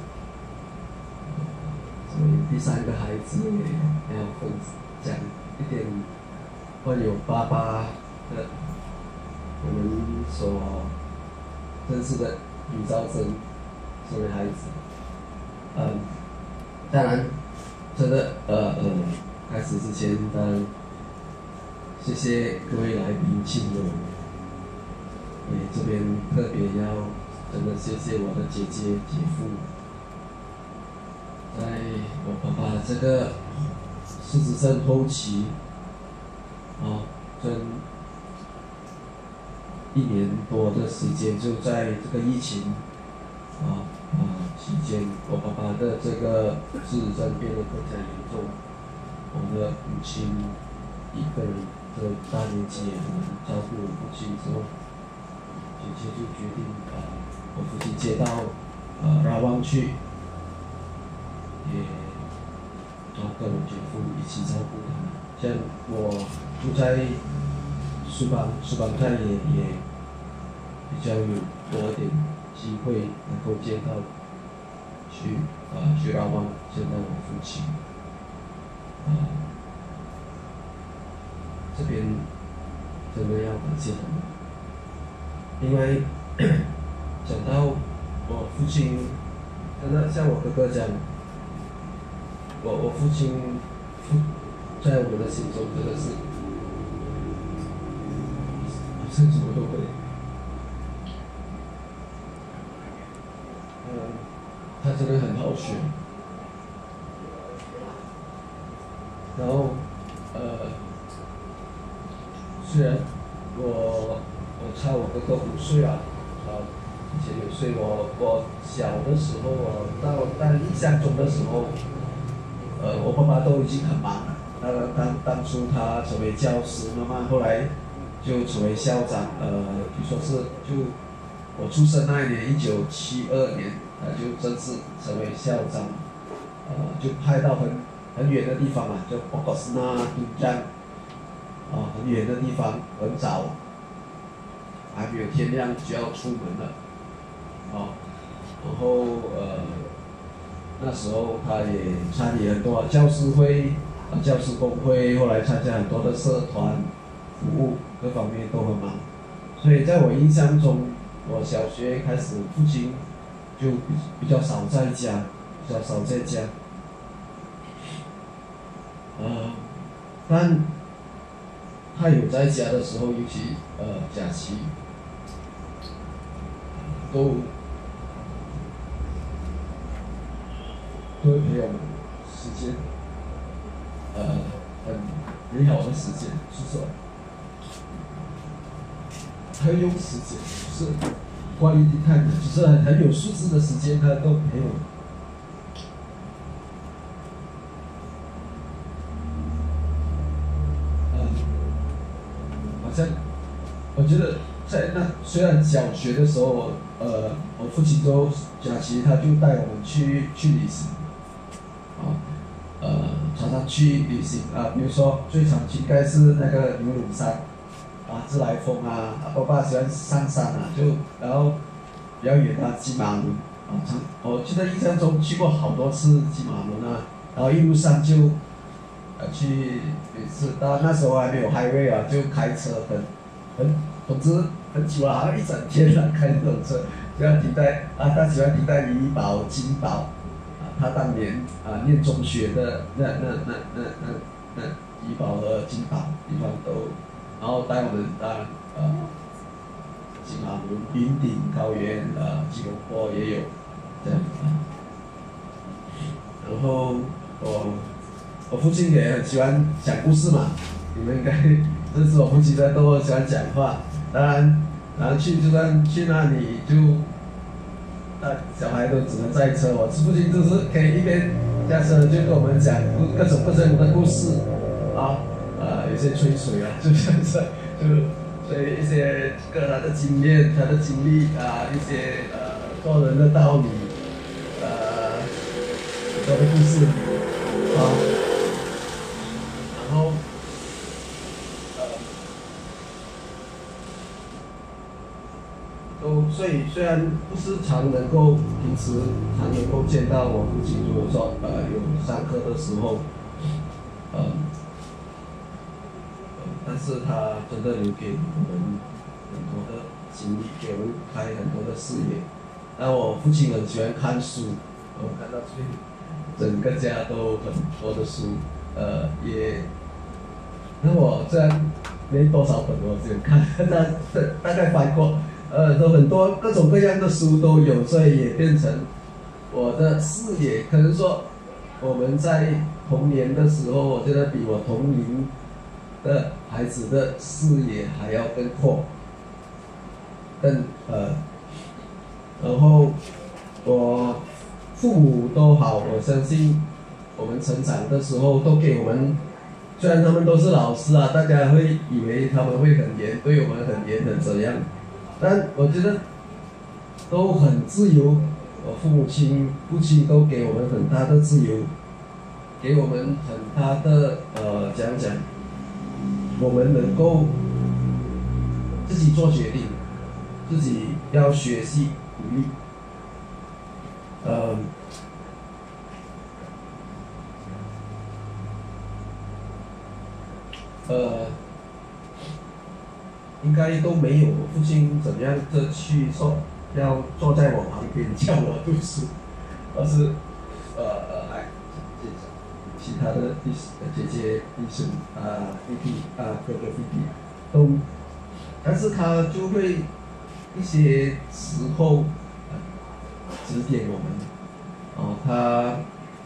所以第三个孩子也要分享一点关于爸爸的，我们所认识的吕兆生这位孩子，嗯，当然，这个呃呃开始之前，当然谢谢各位来宾亲友，也这边特别要真的谢谢我的姐姐姐夫，在我爸爸这个失智症后期，啊，真一年多的时间，就在这个疫情啊啊期间，我爸爸的这个失智症变得更加严重，我的母亲一个人的大年纪也很难照顾我父亲之后，姐姐就决定把我父亲接到呃拉旺去，也啊跟我姐夫一起照顾他。像我住在苏邦，苏邦站也也比较有多一点机会能够见到，去啊去拉旺见到我父亲，啊。这边真的要感谢他们，因为讲到我父亲，真的像我哥哥讲，我我父亲在我的心中真的是，好像什么都会。嗯，他真的很好学，然后呃。虽然我我差我哥哥五岁啊，啊，以前六岁，我我小的时候啊，到但印象中的时候，呃，我爸爸都已经很忙了。那个当当初他成为教师，慢慢后来就成为校长，呃，据说是就我出生那一年，一九七二年，他就正式成为校长，呃，就派到很很远的地方啊，就包括是那敦江。啊，很远的地方，很早，还没有天亮就要出门了，啊，然后呃，那时候他也参与很多教师会、啊教师工会，后来参加很多的社团服务，各方面都很忙，所以在我印象中，我小学开始，父亲就比比较少在家，比较少在家，呃，但。他有在家的时候，尤其呃假期，都都会陪我们时间，呃很美好的时间，是说很有时间，就是关于你看的，就是很很有素质的时间，他都陪我们。在，我觉得在那虽然小学的时候，呃，我父亲都假期他就带我们去去旅行，啊，呃，常常去旅行啊，比如说最常去应该是那个牛乳山，啊，自来峰啊，爸爸喜欢上山啊，就然后比较远啊，金马仑，啊，常我记得印象中去过好多次金马仑啊，然后一路上就。呃，去每次到那时候还没有 highway 啊，就开车很很，总之很久了，好像一整天了，开这种车，就要停在啊，他喜欢停在怡保、金宝，啊，他当年啊念中学的那那那那那那怡保和金宝地方都，然后带我们到呃金马仑、云顶高原、呃吉隆坡也有这样啊，然后我。我父亲也很喜欢讲故事嘛，你们应该认识我父亲的都喜欢讲话。当然，然后去就算去那里就，那小孩都只能载车，我父亲就是可以一边驾车就跟我们讲各种各种的故事，啊，呃，有些吹水啊，就像是就所以一些个他的经验、他的经历啊，一些呃做人的道理，呃，很多的故事，啊。然后，呃，都所以虽然不是常能够平时常能够见到我父亲，如果说呃有上课的时候，呃，呃但是他真的留给我们很多的经历，给我们开很多的视野。那我父亲很喜欢看书，我看到这边整个家都很多的书。呃，也，那我虽然没多少本，我只有看，大大大概翻过， 呃，都很多各种各样的书都有，所以也变成我的视野。可能说我们在童年的时候，我觉得比我同龄的孩子的视野还要更阔，更呃，然后我父母都好，我相信我们成长的时候都给我们，虽然他们都是老师啊，大家会以为他们会很严，对我们很严很怎样，但我觉得都很自由。我父母亲、父亲都给我们很大的自由，给我们很大的呃讲讲，我们能够自己做决定，自己要学习努力，呃。呃，应该都没有我父亲怎样的去说要坐在我旁边叫我读书，而是呃呃哎，其他的弟姐姐、弟兄啊、弟弟啊、哥哥、弟弟都，但是他就会一些时候、呃、指点我们，哦，他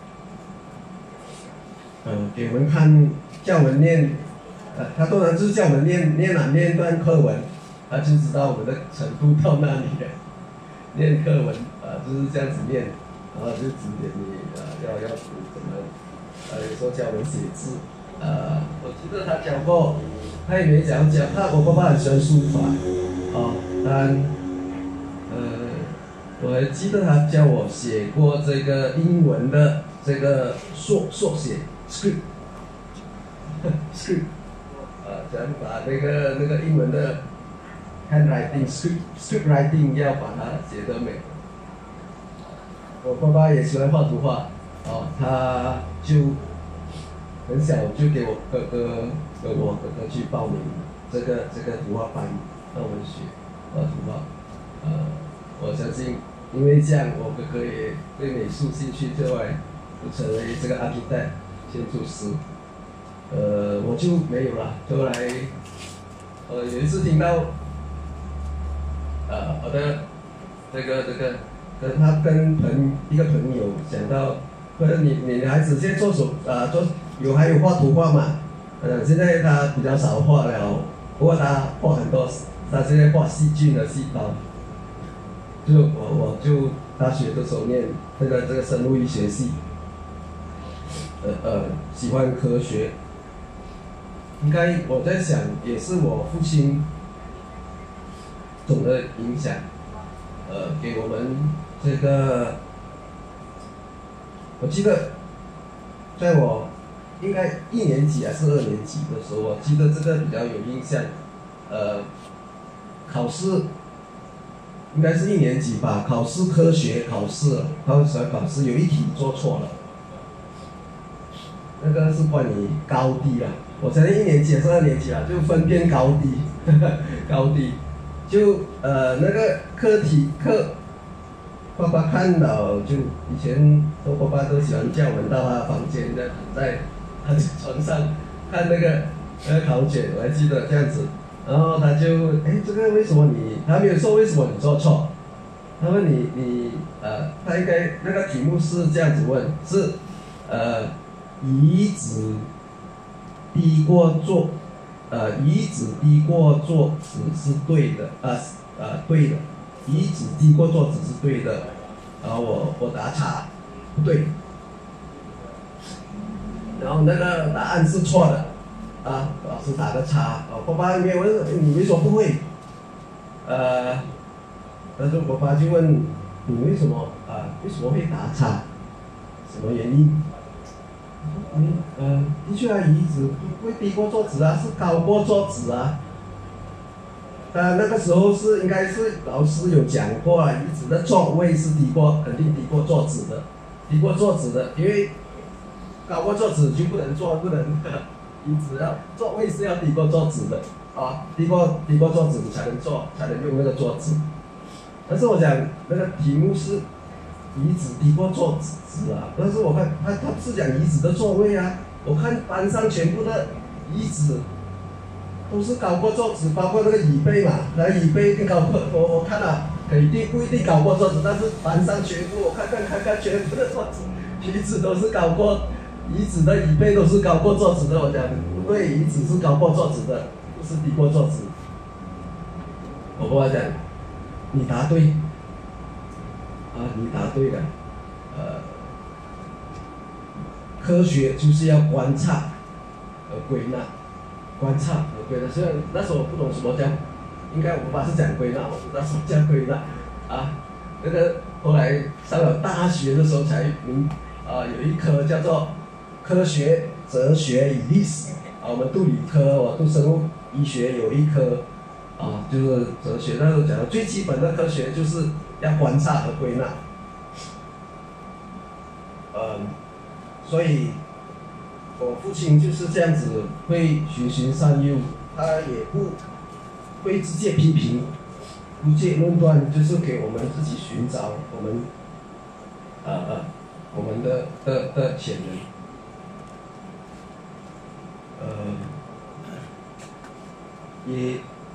呃给我们看，叫我们念。呃，他当然就是叫我们念念哪念段课文，他就知道我们的程度到哪里了。念课文啊、呃，就是这样子念，然后就指点你呃要要怎么，呃有时候教我们写字，呃，我记得他讲过，他也没讲讲，他我爸爸很喜欢书法，哦，但呃我还记得他教我写过这个英文的这个缩缩写 script script。呃，想把那个那个英文的 handwriting script script writing 要把它写得美。我爸爸也喜欢画图画，哦，他就很小就给我哥哥跟我哥哥去报名这个这个图画班，让我们学画图画。呃，我相信因为这样，我哥哥也对美术兴趣，就来就成为这个 architect 建筑师。呃，我就没有了。后来，呃，有一次听到，呃，我的这个这个，跟他跟朋一个朋友讲到，或者你你孩子现在做手啊、呃、做有还有画图画嘛？呃，现在他比较少画了，不过他画很多，他现在画细菌的细胞。就我我就大学的时候念这个这个生物医学系，呃呃，喜欢科学。应该我在想，也是我父亲总的影响，呃，给我们这个，我记得，在我应该一年级还是二年级的时候，我记得这个比较有印象，呃，考试应该是一年级吧，考试科学考试，考试考试有一题做错了，那个是关于高低啦。我才一年级还是二年级啊，就分辨高低，呵呵高低，就呃那个课题课，爸爸看到就以前我爸爸都喜欢叫我们到他房间的，在他的床上看那个那个考卷，我还记得这样子，然后他就哎这个为什么你他没有说为什么你做错，他问你你呃他应该那个题目是这样子问，是呃移指。低过坐，呃，移指低过坐指是对的，啊呃对的，移指低过坐指是对的，然后我我答叉，不对，然后那个答案是错的，啊，老师打个叉，哦，爸爸没有问你为什么不会，呃，但是爸爸就问你为什么啊为什么会打叉，什么原因？嗯呃，的确啊，椅子不会低过坐子啊，是高过坐子啊。当然那个时候是应该是老师有讲过啊，椅子的座位是低过，肯定低过坐子的，低过坐子的，因为高过坐子就不能坐，不能椅子要座位是要低过坐子的啊，低过低过坐子你才能坐，才能用那个桌子。但是我讲那个题目是。椅子低过坐子啊，但是我看他他是讲椅子的座位啊，我看班上全部的椅子都是高过桌子，包括那个椅背嘛，那椅背更高过我我看了，肯定不一定高过桌子，但是班上全部我看看看看全部的桌子椅子都是高过，椅子的椅背都是高过桌子的，我讲不对，椅子是高过桌子的，不是低过桌子。我跟他讲，你答对，啊，你答对了，呃，科学就是要观察和归纳，观察和归纳。虽然那时候我不懂什么叫，应该我爸是讲归纳，我不知道什么叫归纳，啊，那个后来上了大学的时候才明，啊，有一科叫做科学、哲学与历史，啊，我们读理科，我读生物医学有一科。啊，就是哲学，那时候讲的最基本的科学就是要观察和归纳。嗯，所以我父亲就是这样子，会循循善诱，他也不会直接批评，不借论断，就是给我们自己寻找我们，呃呃，我们的的的潜能。呃，也。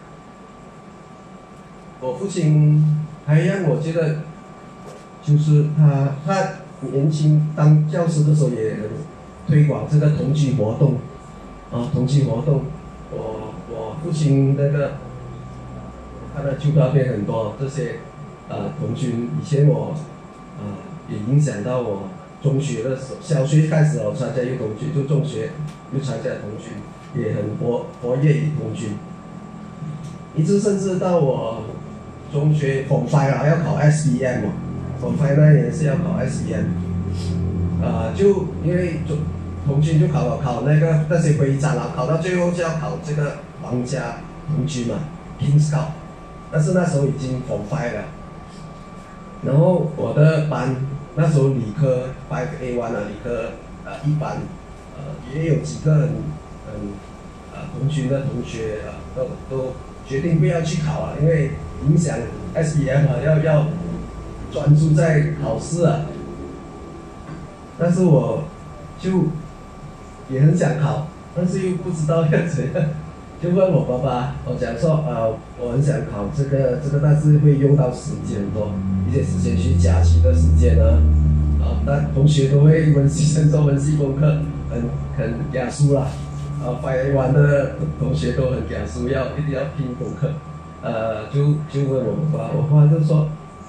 我父亲还让我觉得，就是他他年轻当教师的时候也很推广这个同居活动，啊，同居活动，我我父亲那个，我看到旧照片很多这些，呃，童军，以前我，啊，也影响到我中学的时候，小学开始我参加幼童军，就中学又参加童军，也很活活跃于童军，一直甚至到我。中学 Form Five 啊，要考 S B M 嘛 ，Form Five 那年是要考 S B M， 啊、呃，就因为中童军就考考那个那些徽章啊，考到最后就要考这个皇家童军嘛 ，King's Scout， 但是那时候已经 Form Five 了，然后我的班那时候理科 Five A One 啊，理科呃一班，呃也有几个很很呃童军的同学啊，都都决定不要去考啊，因为。影响 S B M 啊，要要专注在考试啊。但是我就也很想考，但是又不知道要怎样，就问我爸爸，我讲说呃，我很想考这个这个，但是会用到时间多，一些时间去假期的时间呢，啊，那同学都会温习做温习功课，很很严肃啦，啊，排完的同学都很严肃，要一定要拼功课。呃，就就问我爸，我爸就说，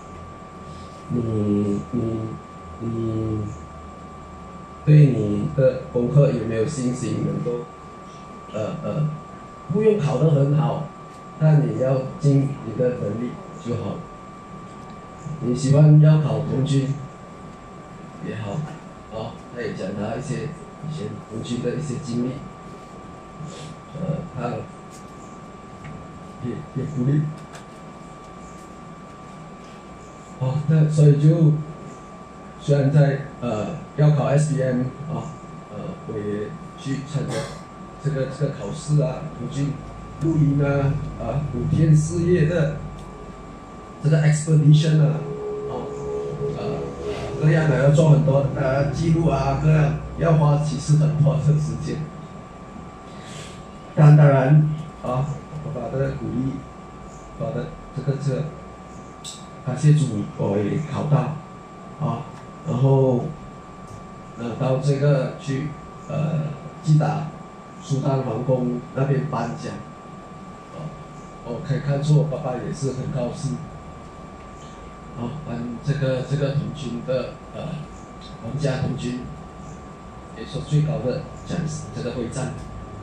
你你你对你的功课有没有信心能够，呃呃，不用考得很好，但你要尽你的能力就好。你喜欢要考童军也好，啊，他也讲他一些以前童军的一些经历，呃，他。也也鼓励，哦，那所以就虽然在呃要考 S B M 啊，呃我也去参加这个这个考试啊，出去露营啊，啊五天四夜的这个 expedition 啊，哦，呃各样的要做很多呃记录啊，各样要花其实很多的时间，当当然啊。爸爸的鼓励，爸爸的这个这个，感谢主，我也考到，啊，然后，呃，到这个去，呃，吉打苏丹皇宫那边颁奖，啊，我可以看出我爸爸也是很高兴，啊，颁这个这个童军的呃皇家童军，也是最高的奖这个徽章。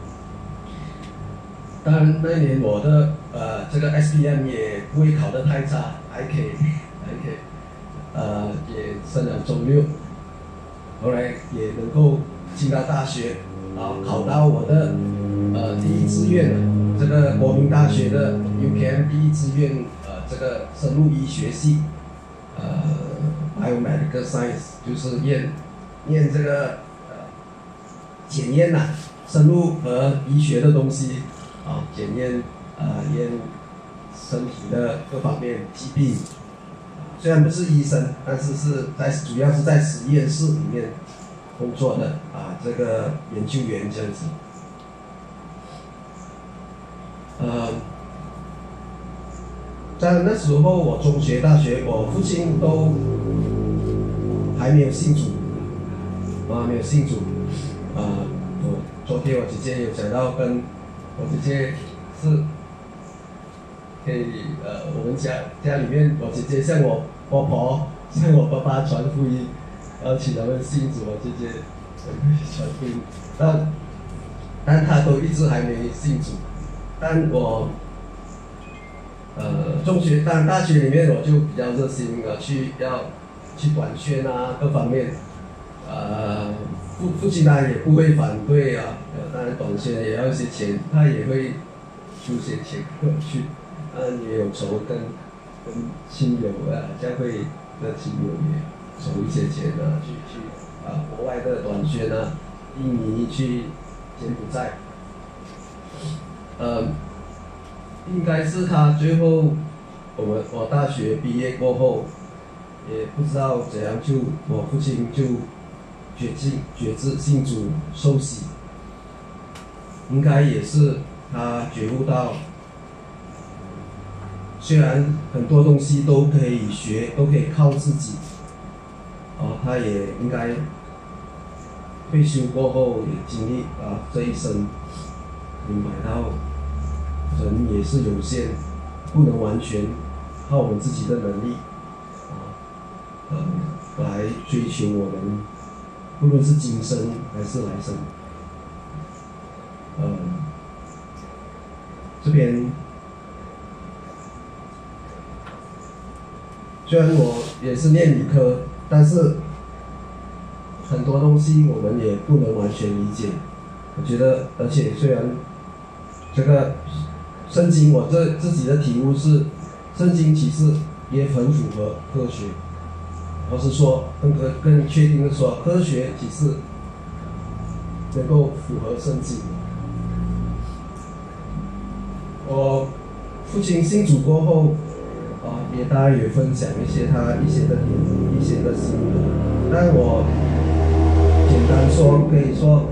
当然那年我的呃这个 S B M 也不会考得太差，还可以还可以，呃也升了中六，后来也能够进到大学，啊考到我的呃第一志愿这个国民大学的 U K M 第一志愿呃这个生物医学系，呃 Biomedical Science 就是验验这个呃检验呐、生物和医学的东西。啊，检验呃验身体的各方面疾病，虽然不是医生，但是是在主要是在实验室里面工作的啊，这个研究员这样子。 呃，在那时候我中学、大学，我父亲都还没有信主，啊，没有信主。啊，我昨天我姐姐有讲到，跟我姐姐是可以呃，我们家家里面，我姐姐向我婆婆、向我爸爸传福音，然后请他们信主，我姐姐传福音，但但她都一直还没信主。但我呃中学、但大学里面我就比较热心啊，去要去短宣啊，各方面，呃。父父亲当然也不会反对啊，呃，当然短宣也要一些钱，他也会出些钱过去，嗯，也有筹跟跟亲友啊，教会的亲友也筹一些钱啊，去去啊国外的短宣啊，印尼去柬埔寨，呃，应该是他最后我们我大学毕业过后，也不知道怎样就我父亲就。决志决志信主受洗，应该也是他觉悟到，虽然很多东西都可以学，都可以靠自己，啊，他也应该退休过后也经历啊这一生，明白到人也是有限，不能完全靠我们自己的能力，啊，呃，来追求我们。无论是今生还是来生，呃，这边虽然我也是念理科，但是很多东西我们也不能完全理解。我觉得，而且虽然这个圣经，我这自己的体悟是，圣经其实也很符合科学。我是说，更可更确定的说，科学其实能够符合圣经。我父亲信主过后，啊，也当然也分享一些他一些的点一些的心得。但我简单说，可以说，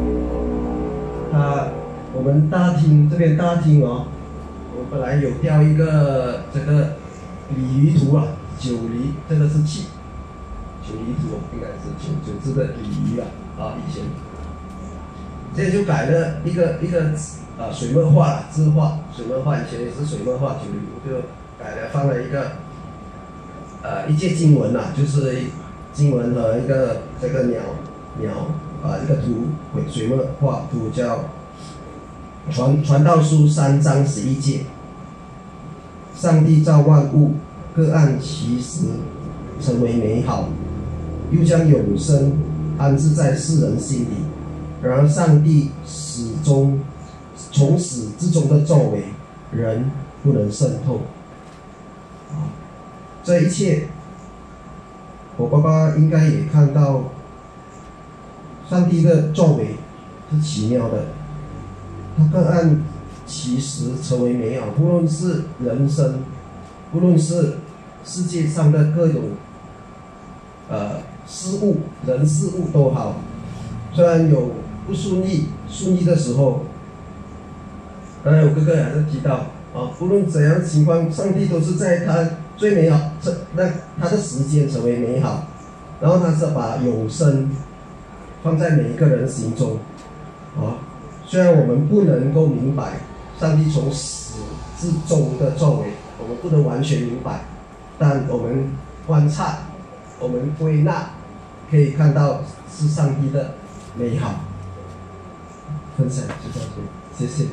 他我们大厅这边大厅哦，我本来有雕一个这个鲤鱼图啊，九鲤，这个是气。九鲤图应该是九九只的鲤鱼啊，啊以前，现在就改了一个一个啊水墨画字画，水墨画以前也是水墨画，九鲤图就改了放了一个呃一节经文呐、啊，就是经文和一个这个鸟鸟啊一个图水墨画图叫传传道书三章十一节，上帝造万物，各按其时成为美好。又将永生安置在世人心里，然而上帝始终从始至终的作为，人不能渗透。啊，这一切，我爸爸应该也看到，上帝的作为是奇妙的，他各按其时成为美好，不论是人生，不论是世界上的各种呃。事物、人事物都好，虽然有不顺利、顺利的时候，当然我哥哥还是提到啊，不论怎样情况，上帝都是在他最美好，那他的时间成为美好，然后他是把永生放在每一个人心中啊。虽然我们不能够明白上帝从始至终的作为，我们不能完全明白，但我们观察，我们归纳。可以看到是上帝的美好，分享就到这里，谢谢。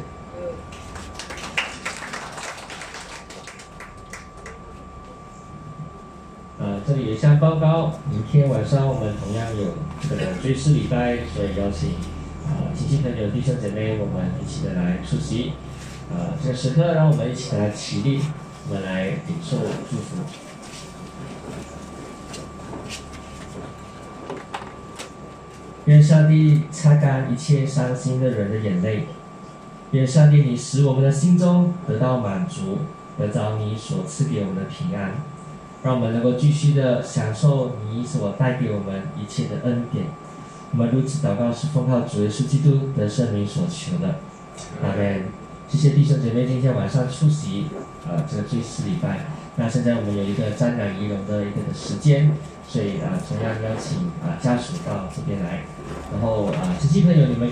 呃，这里有一项报告，明天晚上我们同样有这个追思礼拜，所以邀请啊、呃、亲戚朋友、弟兄姐妹，我们一起的来出席。呃，这个时刻，让我们一起的来起立，我们来领受祝福。愿上帝擦干一切伤心的人的眼泪，愿上帝你使我们的心中得到满足，得着你所赐给我们的平安，让我们能够继续的享受你所带给我们一切的恩典。我们如此祷告是奉靠主耶稣基督的圣名所求的，阿们。 谢谢弟兄姐妹今天晚上出席呃这个追思礼拜。那现在我们有一个瞻仰仪容的一个的时间，所以啊、呃、同样邀请啊、呃、家属到这边来，然后啊、呃、亲戚朋友你们。